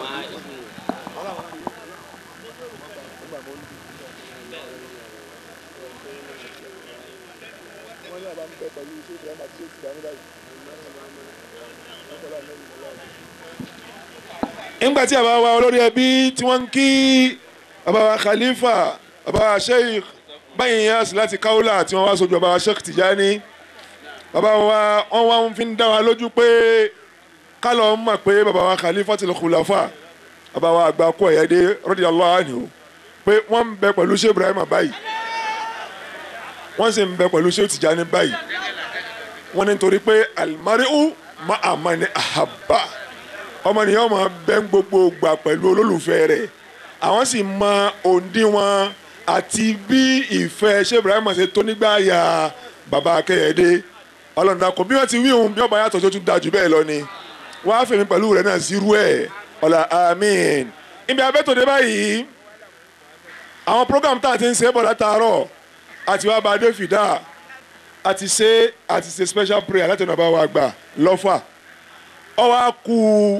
nígbà tí àbá wa olórí ẹbí tí wọ́n ń kí àbá wa Khalifa àbá wa Sheikh báyìí yẹn sì láti Kaula tí wọ́n wá sojú àbá wa Sheikh Tijani bàbá wa wọ́n wá ń fi ń dá wa lójú pé ká lọ mọ̀ pé bàbá wa Khalifatul Khulafa bàbá wa àgbà kú ẹ̀yẹ́dẹ́ radiyallahu anhu pé wọ́n ń bẹ pẹ̀lú Sheikh Ibrahim báyìí wọ́n sì ń bẹ pẹ̀lú Sheikh Tijani báyìí wọ́n ní nítorí pé al-mar'u ma'a man ahabba ọmọnìyàn máa bẹ́ ń gbogbo gbà pẹ̀lú olólùfẹ́ rẹ̀ àwọn sì mọ òǹdíwọ̀n àti bí ìfẹ́ Sheikh Ibrahim ṣe tó nígbà ya bàbá Akẹ́yẹdé ọlọ́dà kò bí wọ́n ti wí òun bí ọba yàtọ̀ tó tún da jù bẹ́ẹ̀ lọ ni wọ́n á fèmí pẹ̀lú rẹ̀ náà sírú ẹ̀ ọ̀là àmín. ibi abẹ́tòdé báyìí àwọn program tá a ti ń ṣe bọ̀ látàárọ̀ àti wàá bá a dé fìdá àti ṣe special prayer láti ọ̀nà bá wa gbà lọ́fà ó wá kù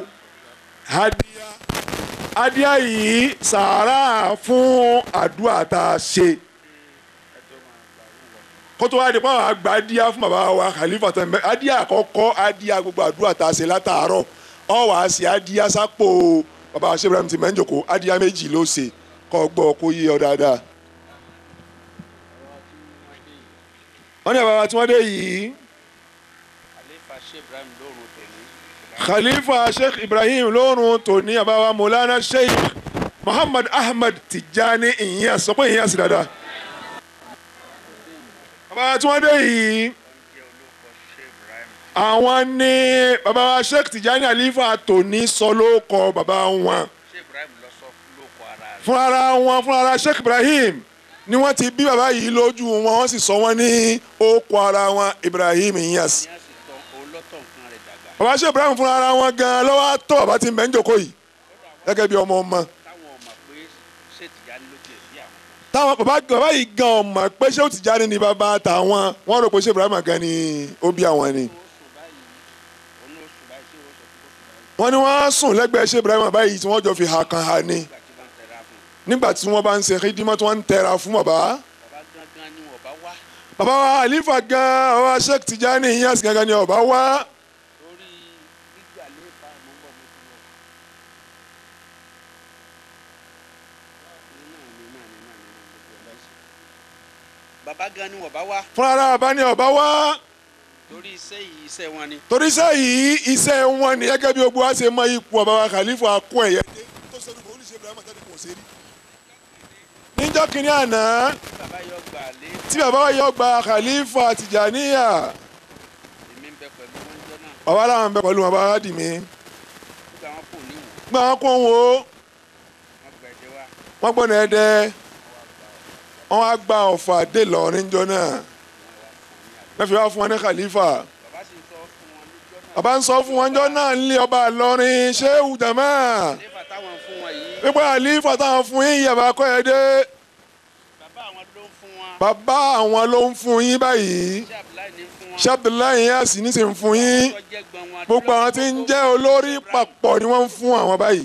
hadiya yìí sàárà fún àdúrà tá a ṣe kótó wá di pàwọn àgbà hadiya fún bàbá wa Khalifa tó ń bẹ hadiya àkọ́kọ́ hadiya gbogbo àdúrà tá a ṣe látàárọ̀ ó wá sí hadiya sápò bàbá Sheikh Ibrahim ti mẹ́njọ̀kọ hadiya méjì ló ṣe kọ́ gbọ́ kó yé ọ dáadáa. wọ́n ní bàbá tí wọ́n dé yìí Khalifa Sheikh Ibrahim lórun tòní àbáwá Maulana Sheikh Muhammad Ahmad Tijani ìyẹn sọ pé ìyẹn sì dáadáa. bàbá tí wọ́n dé yìí àwọn ní bàbá wa Sheikh Tijani Khalifa tòní sọ ló kọ bàbá wọn fúnra Sheikh Ibrahim ni wọ́n ti bí bàbá yìí lójú wọn wọ́n sì sọ wọ́n ní ó kọ ara wọn Ibrahim Inyas. bàbá Sheikh Ibrahim fúnra ara wọn gan lọ́wọ́ tó bàbá tí ń bẹ ń jókòó yìí gẹ́gẹ́ bí ọmọ ọmọ. táwọn bàbá yìí gan ọmọ pé Sheikh Tijani ni bàbá tàwọn wọ́n rò pé Sheikh Ibrahim gan ni ó bí àwọn ni. wọ́n ní wọ́n sùn lẹ́gbẹ̀ẹ́ Sheikh Ibrahim báyìí tí wọ́n jọ fi hà kan hà ni nígbà tí wọ́n bá ń ṣe kídímọ́ tí wọ́n ń tẹra fún bàbá. bàbá wa Khalifa gan bàbá Sheikh Tijani Inyas gangan ni ọba wá. bàbá gan ni wọ́n bá wá. fúnra ara bàbá ni ọba wá. torí iṣẹ́ yìí iṣẹ́ wọn ni. torí iṣẹ́ yìí iṣẹ́ wọn ni gẹ́gẹ́ bí gbogbo wa ṣe mọ ipò bàbá wa Khalifa akó ẹ̀yẹ tó ṣe ní kò ní ṣe Ibrahim àtàdé kò ṣe rí. níjọ́ kínní àná bàbá yọ gbà lé. tí bàbá wa yọ gba Khalifa Tijaniya èmi ń bẹ pẹ̀lú wọn jọ náà. bàbá làwọn ń bẹ pẹ̀lú bàbá wa dì mí. nígbà wọn kò níwò. gbà wọn kó wo wọn gba ẹ̀jẹ̀ wa. wọ́n gbọ́dọ̀ ẹ̀dẹ́ wọ́n á gba ọ̀fà dé lọ́rin jọ náà wọ́n fi wá fún wọn ní Khalifa. bàbá sì sọ fún wọn níjọ́ náà. bàbá ń sọ fún wọn jọ náà ń lé ọba Ìlọrin Shehu Jama nígbà táwọn fún wọn yìí. pípẹ́ Khalifa táwọn fún yín yàrá kọ́ ẹ dé bàbá àwọn ló ń fún wọn. bàbá àwọn ló ń fún yín báyìí ṣé Abdullahi ní fún wọn. Sheikh Abdullahi yẹn sì ní sì ń fún yín tó jẹ́ gbọ̀n wọn. gbogbo àwọn tí ń jẹ́ olórí papọ̀ ni wọ́n ń fún àwọn báyìí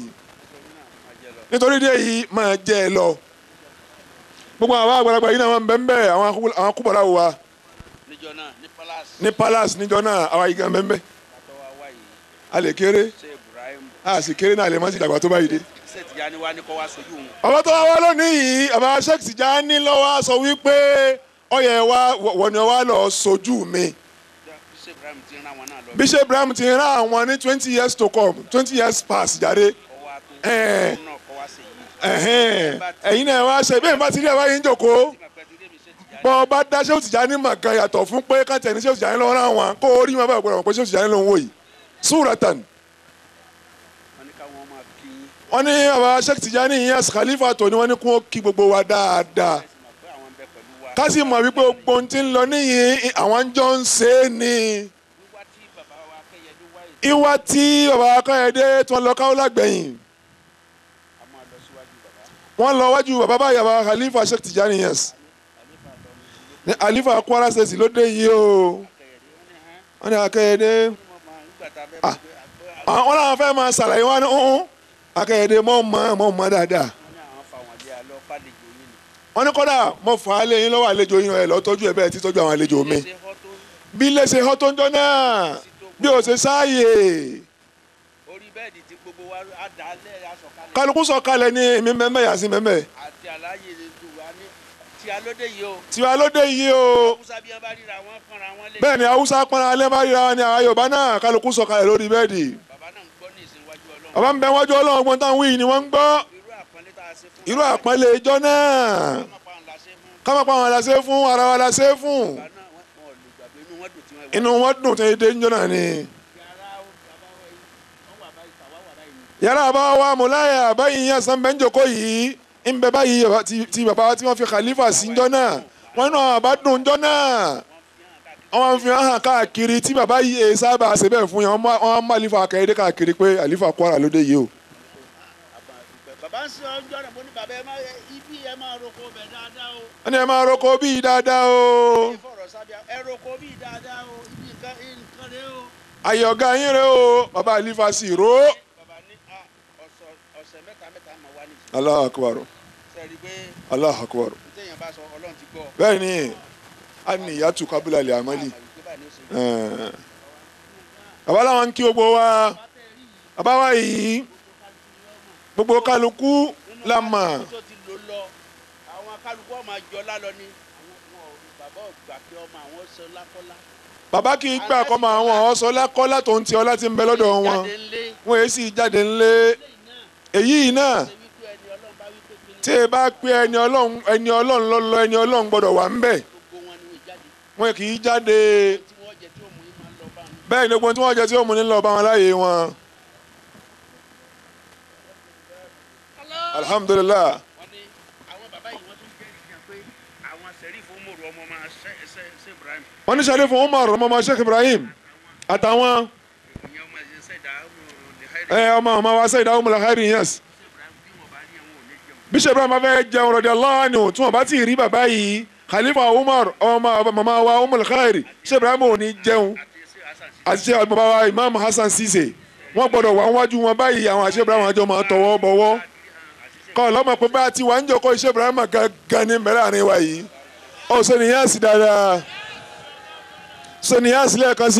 nítorí dé yìí máa jẹ́ ẹ lọ gbogbo àwọn àgbàlagbà yìí náà wọ́n ń bẹ ń bẹ àwọn akúbọ̀lá wa níjọ́ náà ní palace. ní palace níjọ náà àwa yìí gan bẹ ń bẹ àtọwà wa yìí. a lè kéré ṣé Ibrahim. a sì kéré náà lè má sì dàgbà tó báyìí dé. ṣé Tijani wa ní kọ́ wá sojú wọn. ọba tó wá wá lónìí yìí àbá Sheikh Tijani lọ́wọ́ sọ wípé ọyẹ wa wọ̀nà wa lọ sojú mi. ṣé Ibrahim ti rán wọn náà lọ. bí Sheikh Ibrahim ti rán àwọn ní 20 years to come 20 years pass jáde. kọ́ wá tó náà kọ́ wá sí yìí. ẹ̀yin náà wá ṣe bẹ́ẹ̀ bá ti rí ẹ̀ wáyé ń jòkó. bọ́ ọba dá Sheikh Tijani màkà yàtọ̀ fún pé káńtẹ̀ ní Sheikh Tijani lọ́wọ́ náà wọn kó orí wọn bá gbọ́dọ̀ pé Sheikh Tijani ló ń wò yìí. súratan. wọ́n ní káwọn máa kí yín. wọ́n ní àbá Sheikh Tijani yẹn Khalifa tó ni wọ́n ní kó kí gbogbo wa dáadáa. pé àwọn ń bẹ pẹ̀lú wa. ká sì mọ̀ wípé gbogbo ohun tí ń lọ níyìn àwọn jọ ń ṣe é ni. wíwá tí bàbá wa Akẹ́yẹdé wáyé. ìwà tí bàbá Akẹ́yẹdé tí wọ́n lọ káwọ́ lágbẹ̀yìn. a máa lọ síwájú bàbá. wọ́n lọ wájú bàbá báyìí bàbá Khalifa Sheikh Tijani yẹn. ní Khalifa Kwara State ló dé yìí o. wọ́n ní Akẹ́yẹdé. wọ́n làwọn fẹ́ máa ṣàlàyé wọn ní Akẹ́yẹdé mọ́ dáadáa. wọ́n ní kọ́dà mo fà á lé yín lọ́wọ́ àlejò yín ẹ̀ lọ́ tọ́jú ẹ̀ bẹ́ẹ̀ tí tọ́jú àwọn àlejò mi. bí ilé ṣe họ́ tó ń jọ náà bí o ṣe sáàyè. orí bẹ́ẹ̀dì tí gbogbo wa á dà á lẹ́ aṣọ̀kalẹ̀. kálukú sọ̀kalẹ̀ ní èmi mẹ́mẹ́ yàtí mẹ́mẹ́. àti aláyè lè wá ní tí a lóde yìí o. tiwa lóde yìí o. Haúsá bí wọ́n bá ríra wọn fúnra wọn lé. bẹ́ẹ̀ ni Haúsá pọ́nra alẹ́ bá ríra wọn ni àwọn Yorùbá náà kálukú sọ̀kalẹ̀ lórí bẹ́ẹ̀dì. bàbá náà ń gbọ́ ní ìsìn wájú Ọlọ́run. bàbá ń bẹ wájú Ọlọ́run gbọ́n táwọn wíì ni wọ́n ń gbọ́. irú àpọ́nlé tá a ṣe fún. irú àpọ́nlé ìjọ náà. kámọ́ pa àwọn aláṣẹ fún ara wa aláṣẹ fún. bàbá náà wọn ò lè gbàgbé inú wọn dùn tí wọ́n wá. inú wọn dùn tẹ́ dé níjọ́ náà ni. yàrá bá wa mọ̀láyà báyìí yẹn san bẹ́ẹ̀ ń jòkó yìí ń bẹ báyìí ti bàbá wa tí wọ́n fi Khalifa sí níjọ́ náà wọ́n náà bá dùn níjọ́ náà wọ́n fi hàn káàkiri tí bàbá yìí sábà ṣe bẹ́ẹ̀ fún yẹn wọ́n má Khalifa Akẹ́yẹdé káàkiri pé Khalifa Kwara ló dé yìí o. bàbá ń sọ ọjọ́ rẹ̀ mo ní bàbá ibi ẹ máa roko bẹ̀ dáadáa o. wọ́n ní ẹ máa roko bíi dáadáa o. ìfọ̀rọ̀ sábíà ẹ roko bíi dáadáa o ibi nǹkan rẹ o. ayé ọ̀gá yín rẹ o bàbá Khalifa sì ró. bàbá ní ọ̀sẹ̀ mẹ́ta máa wá ní. Allahu Akbar. sẹ́ẹ̀rì pé Allahu Akbar. téèyàn bá sọ Ọlọ́run ti gbọ́. bẹ́ẹ̀ ni a ní ìyàtú kábílà lè àmọ́lì. bàbá làwọn ń kí gbogbo wa bàbá wa yìí gbogbo kálukú la mọ̀. tó ti lò lọ àwọn kálukú ọmọ àjọ lálọ ni bàbá ògbà kí ọmọ àwọn sọ lákọ́lá. bàbá kì í gbà kọ́ mọ àwọn ọ̀sọ́ lákọ́lá tó ń ti ọlá ti ń bẹ lọ́dọ̀ wọn wọn èyí sì jáde ńlé èyí náà tí ẹ bá pé ẹni ọlọ́run lọ́lọ́ ẹni ọlọ́run gbọ́dọ̀ wà ń bẹ̀ wọn kì í jáde bẹ́ẹ̀ ni gbogbo tí wọ́n jẹ tí ó mú ní lọ bá wọn láàyè wọn. alhamdulillah. wọ́n ní Sharifu Umar ọmọ Sheikh Ibrahim àtàwọn ọmọ wa Sayyida Ummul Khairi yes. Bishop Ibrahim fẹ́ jẹun radiyallahu anhu tí wọ́n bá ti rí bàbá yìí Khalifa Umar ọmọ mama wa Ummul Khairi Sheikh Ibrahim ò ní jẹun àti Sheikh bàbá wa Imam Hassan Cisse wọ́n gbọ́dọ̀ wà wájú wọn báyìí àwọn Sheikh Ibrahim àjọ máa tọwọ́ bọ̀wọ́ kọ́ ọlọ́mọ pé bá a ti wà ń jọkọ́ Sheikh Ibrahim gangan ní mẹ́rẹ̀ àárín wa yìí ó ṣe nìyẹn sí dáadáa ṣènìyàn sílẹ̀ kan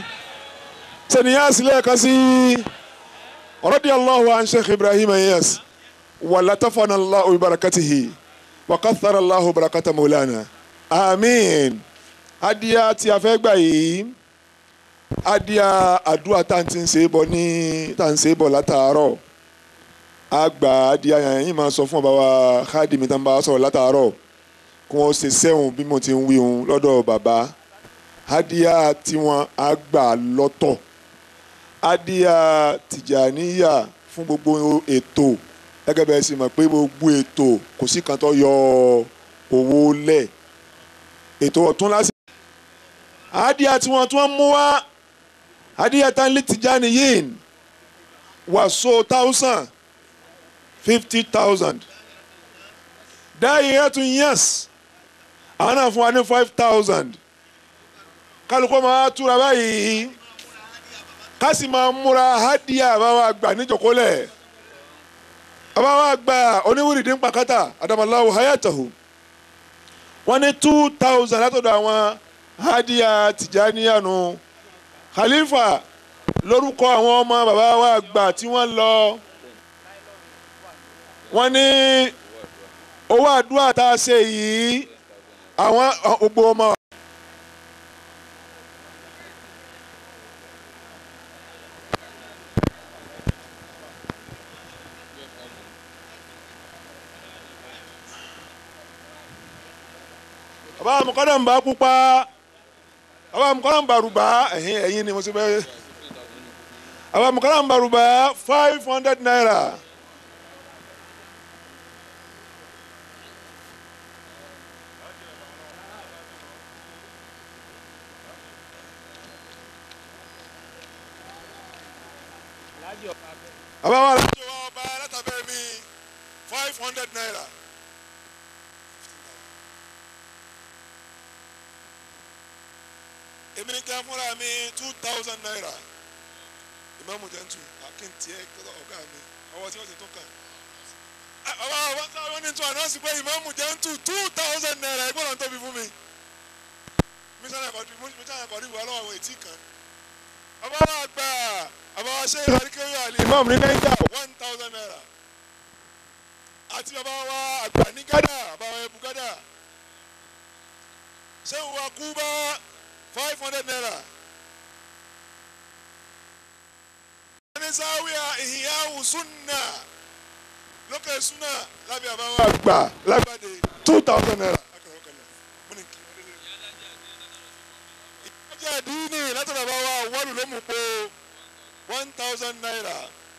sí radiyallahu an Sheikh Ibrahim yes wa latafana Allahu bi barakatihi wa kathara Allahu barakata maulana àmín. Adìyà tí a fẹ́ gbà yìí adìyà àdúrà tá à ń ti ń ṣe bọ̀ látàárọ̀. Àgbà adìyà yẹn yìí máa sọ fún bàbá wa Khadimi tá ń bá sọ̀rọ̀ látàárọ̀ kí wọ́n ṣe sẹ́wọ̀n bí mo ti ń wí òun lọ́dọ̀ bàbá. Adìyà tiwọn àgbà lọ́tọ̀. Adìyà Tìjàníyà fún gbogbo ètò gẹ́gẹ́ bẹ́ẹ̀ sì mọ̀ pé gbogbo ètò kò sí kan tó yọ owó lẹ̀. Ètò ọ̀tún lásìkò. Adìyà tiwọn tí wọ́n mú wá adìyà tán lè Tìjàníyìn wàsó 50,000. Dáyé tún yes àwọn náà fún wa ní 5,000. Kálukú máa túra báyìí ká sì máa múra hádìyà àbáwá àgbà níjòkólẹ̀. Àbáwá àgbà oníwìrìdí ń pàkátà adamallahu hayatahu. Wọ́n ní 2,000 látọ̀dọ̀ àwọn hádìyà Tìjàníyà nù. Khalifa lórúkọ àwọn ọmọ bàbá wa àgbà tí wọ́n lọ. Wọ́n ní owó àdúrà tá a ṣe yìí àwọn gbogbo ọmọ. Bàbá àmukọ́dọ̀ ń bá pupa bàbá àmukọ́dọ̀ ń bá rúbà ẹ̀yìn ni mo ṣe bẹ́ẹ̀. Bàbá àmukọ́dọ̀ ń bá rúbà 500 naira. Bàbá wa láti wá ọba látàbẹ̀ mi 500 naira. Èmi ní kí á fúnra mi 2,000 naira. Ìmáàmù Jẹ́ntù àkíntì ẹ̀ ọ̀gá mi ọwọ́ tí wọ́n ti tó kàn. Bàbá wa wọ́n ní tún àná sí pé Ìmáàmù Jẹ́ntù 2,000 naira ẹgbọ́n náà tóbi fún mi. Mi sáyà kọ̀ọ̀dù ìwà lọ́wọ́ àwọn ètí kan. Bàbá wa gbà bàbá wa ṣe ìhàríkẹ́yọ̀ àlè ìmáàmù ní Nàìjíríà 1,000 naira. Àti bàbá wa àgbà ní Gádà bàbá wa ẹ̀bù Gádà. Ṣé ìwà Kúbá 500 naira. Sáwíà ìhìyàwó súnà lókè súnà lábẹ́ àbáwá àgbà lágbàdé 2,000 naira. Ìjọba àdínì látọ̀dọ̀ àbáwá wọ́ọ̀lù ló mú po 1,000 naira.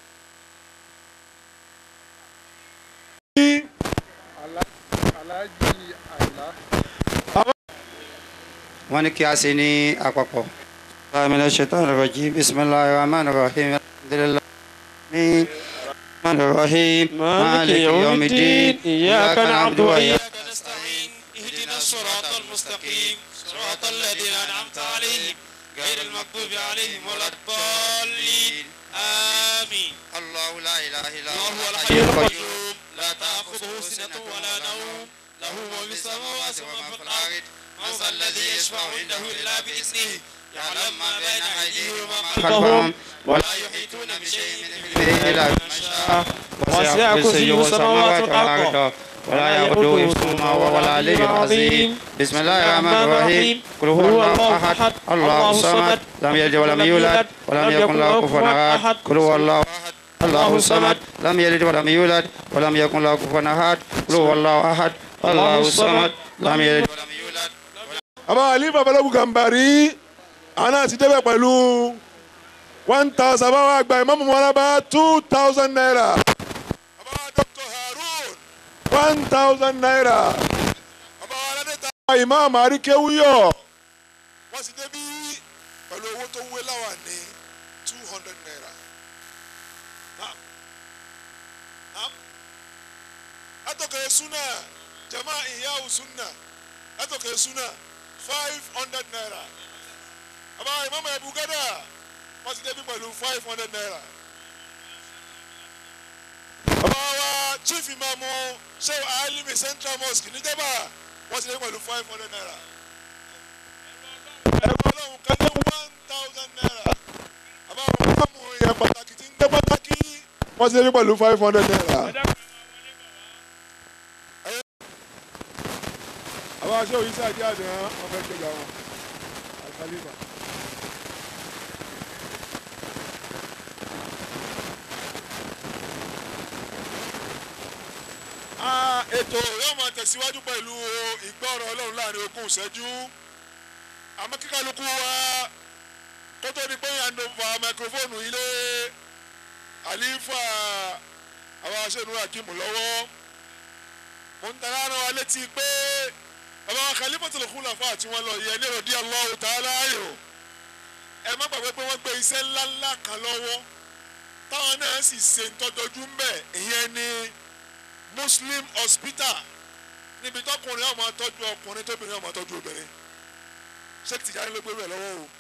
wọ́n ní kí a ṣe ní àpapọ̀. من الشيطان الرجيم بسم الله الرحمن الرحيم الحمد لله الرحمن الرحيم مالك يوم الدين إياك نعبد وإياك نستعين اهدنا الصراط المستقيم صراط الذين أنعمت عليهم غير المغضوب عليهم ولا الضالين آمين. الله لا إله إلا هو الحي القيوم لا تأخذه سنة ولا نوم له ما في السماوات وما في الأرض من ذا الذي يشفع عنده إلا بإذنه يعلم ما بين أيديهم وما خلفهم ولا يحيطون بشيء من علمه إلا بما شاء وسع كرسيه السماوات والأرض ولا يؤوده حفظهما وهو العلي العظيم. بسم الله الرحمن الرحيم قل هو الله أحد الله الصمد لم يلد ولم يولد ولم يكن له كفوا أحد قل هو الله أحد الله الصمد لم يلد ولم يولد ولم يكن له كفوا أحد قل هو الله أحد الله الصمد لم يلد ولم يولد. Àbá Ali Babalagu Gambari àná ti débẹ̀ pẹ̀lú 1,000 àbáwá àgbà ìmáàmù Mọ́lábà 2,000 naira. Àbáwá Dr. Harun 1,000 naira. Àbáwá Aládéta ìmáàmù Àríkéwúyọ̀ wọ́n ti débí pẹ̀lú owó tó wé láwà ní 200 naira. Látọ̀kẹ́ Súnà Jama Ìyáwó Súnà látọ̀kẹ́ Súnà 500 naira. Àbáwá ìmáàmù Ẹ̀bù Gádà wọ́n ti débí pẹ̀lú 500 naira. Àbáwá chief imam Sheikh Alimi Central Mosque níjẹba wọ́n ti débí pẹ̀lú 500 naira. Ẹ̀rọ ọlọ́run kan ní 1,000 naira. Àbáwá ìmáàmù ìyẹn pàtàkì tí ń gbé pàtàkì wọ́n ti débí pẹ̀lú 500 naira. àwọn aṣọ òyìn sáàdì àdán wọn fẹ́ kéjà wọn Al-Khalifa. ètò yóò máa tẹ̀síwájú pẹ̀lú ìgbọ́rọ̀ Ọlọ́run láàrin ogún ìṣẹ́jú àmọ́ kíkálukú wa kó tó di pé yàndófa máikrófóònù ilé àlífà àwọn aṣẹ́nu Hakimu lọ́wọ́ mo ń tara ara wa létí pé bàbá wa Khalifatul Khulafa tí wọ́n lọ yẹ ní radiyallahu ta'ala anhu ẹ má gbàgbé pé wọ́n gbé iṣẹ́ ńláńlá kan lọ́wọ́ táwọn náà sì ṣe ń tọ́jú ń bẹ̀ ìyẹn ní Muslim hospital níbi tọkùnrin ọmọ tọ́jú ọkùnrin tóbìnrin ọmọ tọ́jú obìnrin Sheikh Tijani ló gbé rẹ̀ lọ́wọ́ o.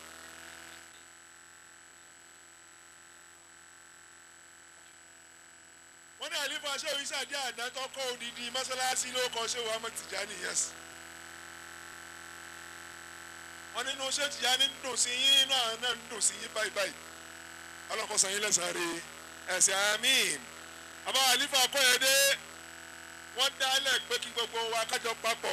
wọ́n ní àlífà ṣé òyìnbó àdé àdáńtọ́ kọ́ odidi mọ́sálásí ló kọ́ ṣé wàá mọ̀ Tijani yẹn sí. wọ́n nínú Sheikh Tijani ń dùn sí yín inú àwọn náà ń dùn sí yín báyìí báyìí ọlọ́kọ̀ọ́sán yín lẹ́sàn-án rí ẹ̀sìn àmín. àbá àlífà Akóyèdé wọ́n dálẹ̀ pé kí gbogbo wa kájọ papọ̀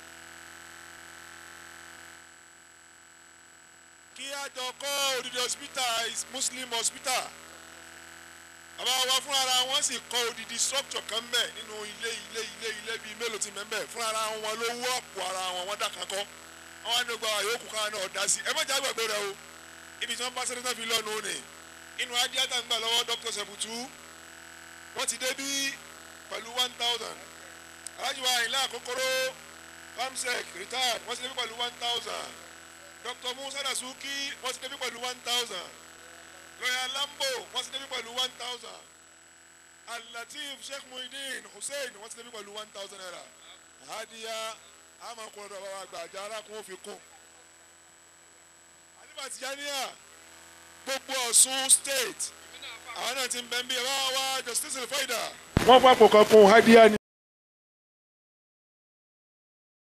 kí àjọ kọ́ odidi hospital Muslim hospital àbá wa fún ara wọn sì kọ́ odidi structure kan mbẹ̀ nínú ilé bíi mélòó ti mẹ́mbẹ̀ fún ara wọn ló wọ́ ọ̀pọ̀ ara wọn wọ́n dà kankọ́ àwọn àdógbò àyókù káwọn náà dá sí ẹ má jà gbàgbé rẹ o ibi tí wọ́n bá sẹ́dẹ́tà fi lọ́nu ni inú adíátà ń gbà lọ́wọ́ Dr. Sebutu wọ́n ti dé bí pẹ̀lú 1000 alájùwà ìlà àkókòrò famsec retired wọ́n ti dé bí pẹ̀lú 1000 Dr. Musa Dasuki wọ́n ti dé bí pẹ̀lú 1000 lọ́yà Lambo wọ́n ti dé bí pẹ̀lú 1000 Al-Latif Sheikh Muhyiddin Hussein wọ́n ti dé bí pẹ̀lú 1000 naira hadiya amakun ọ̀dọ̀ bàbá àgbà àjà arákùn òfin kún Àlífà Tijaniya gbogbo Ọ̀ṣun state àwọn náà ti ń bẹ̀ ń bí ẹ bá wá Justice Al-Faida wọ́n pàpọ̀ kan kún hadiya ni.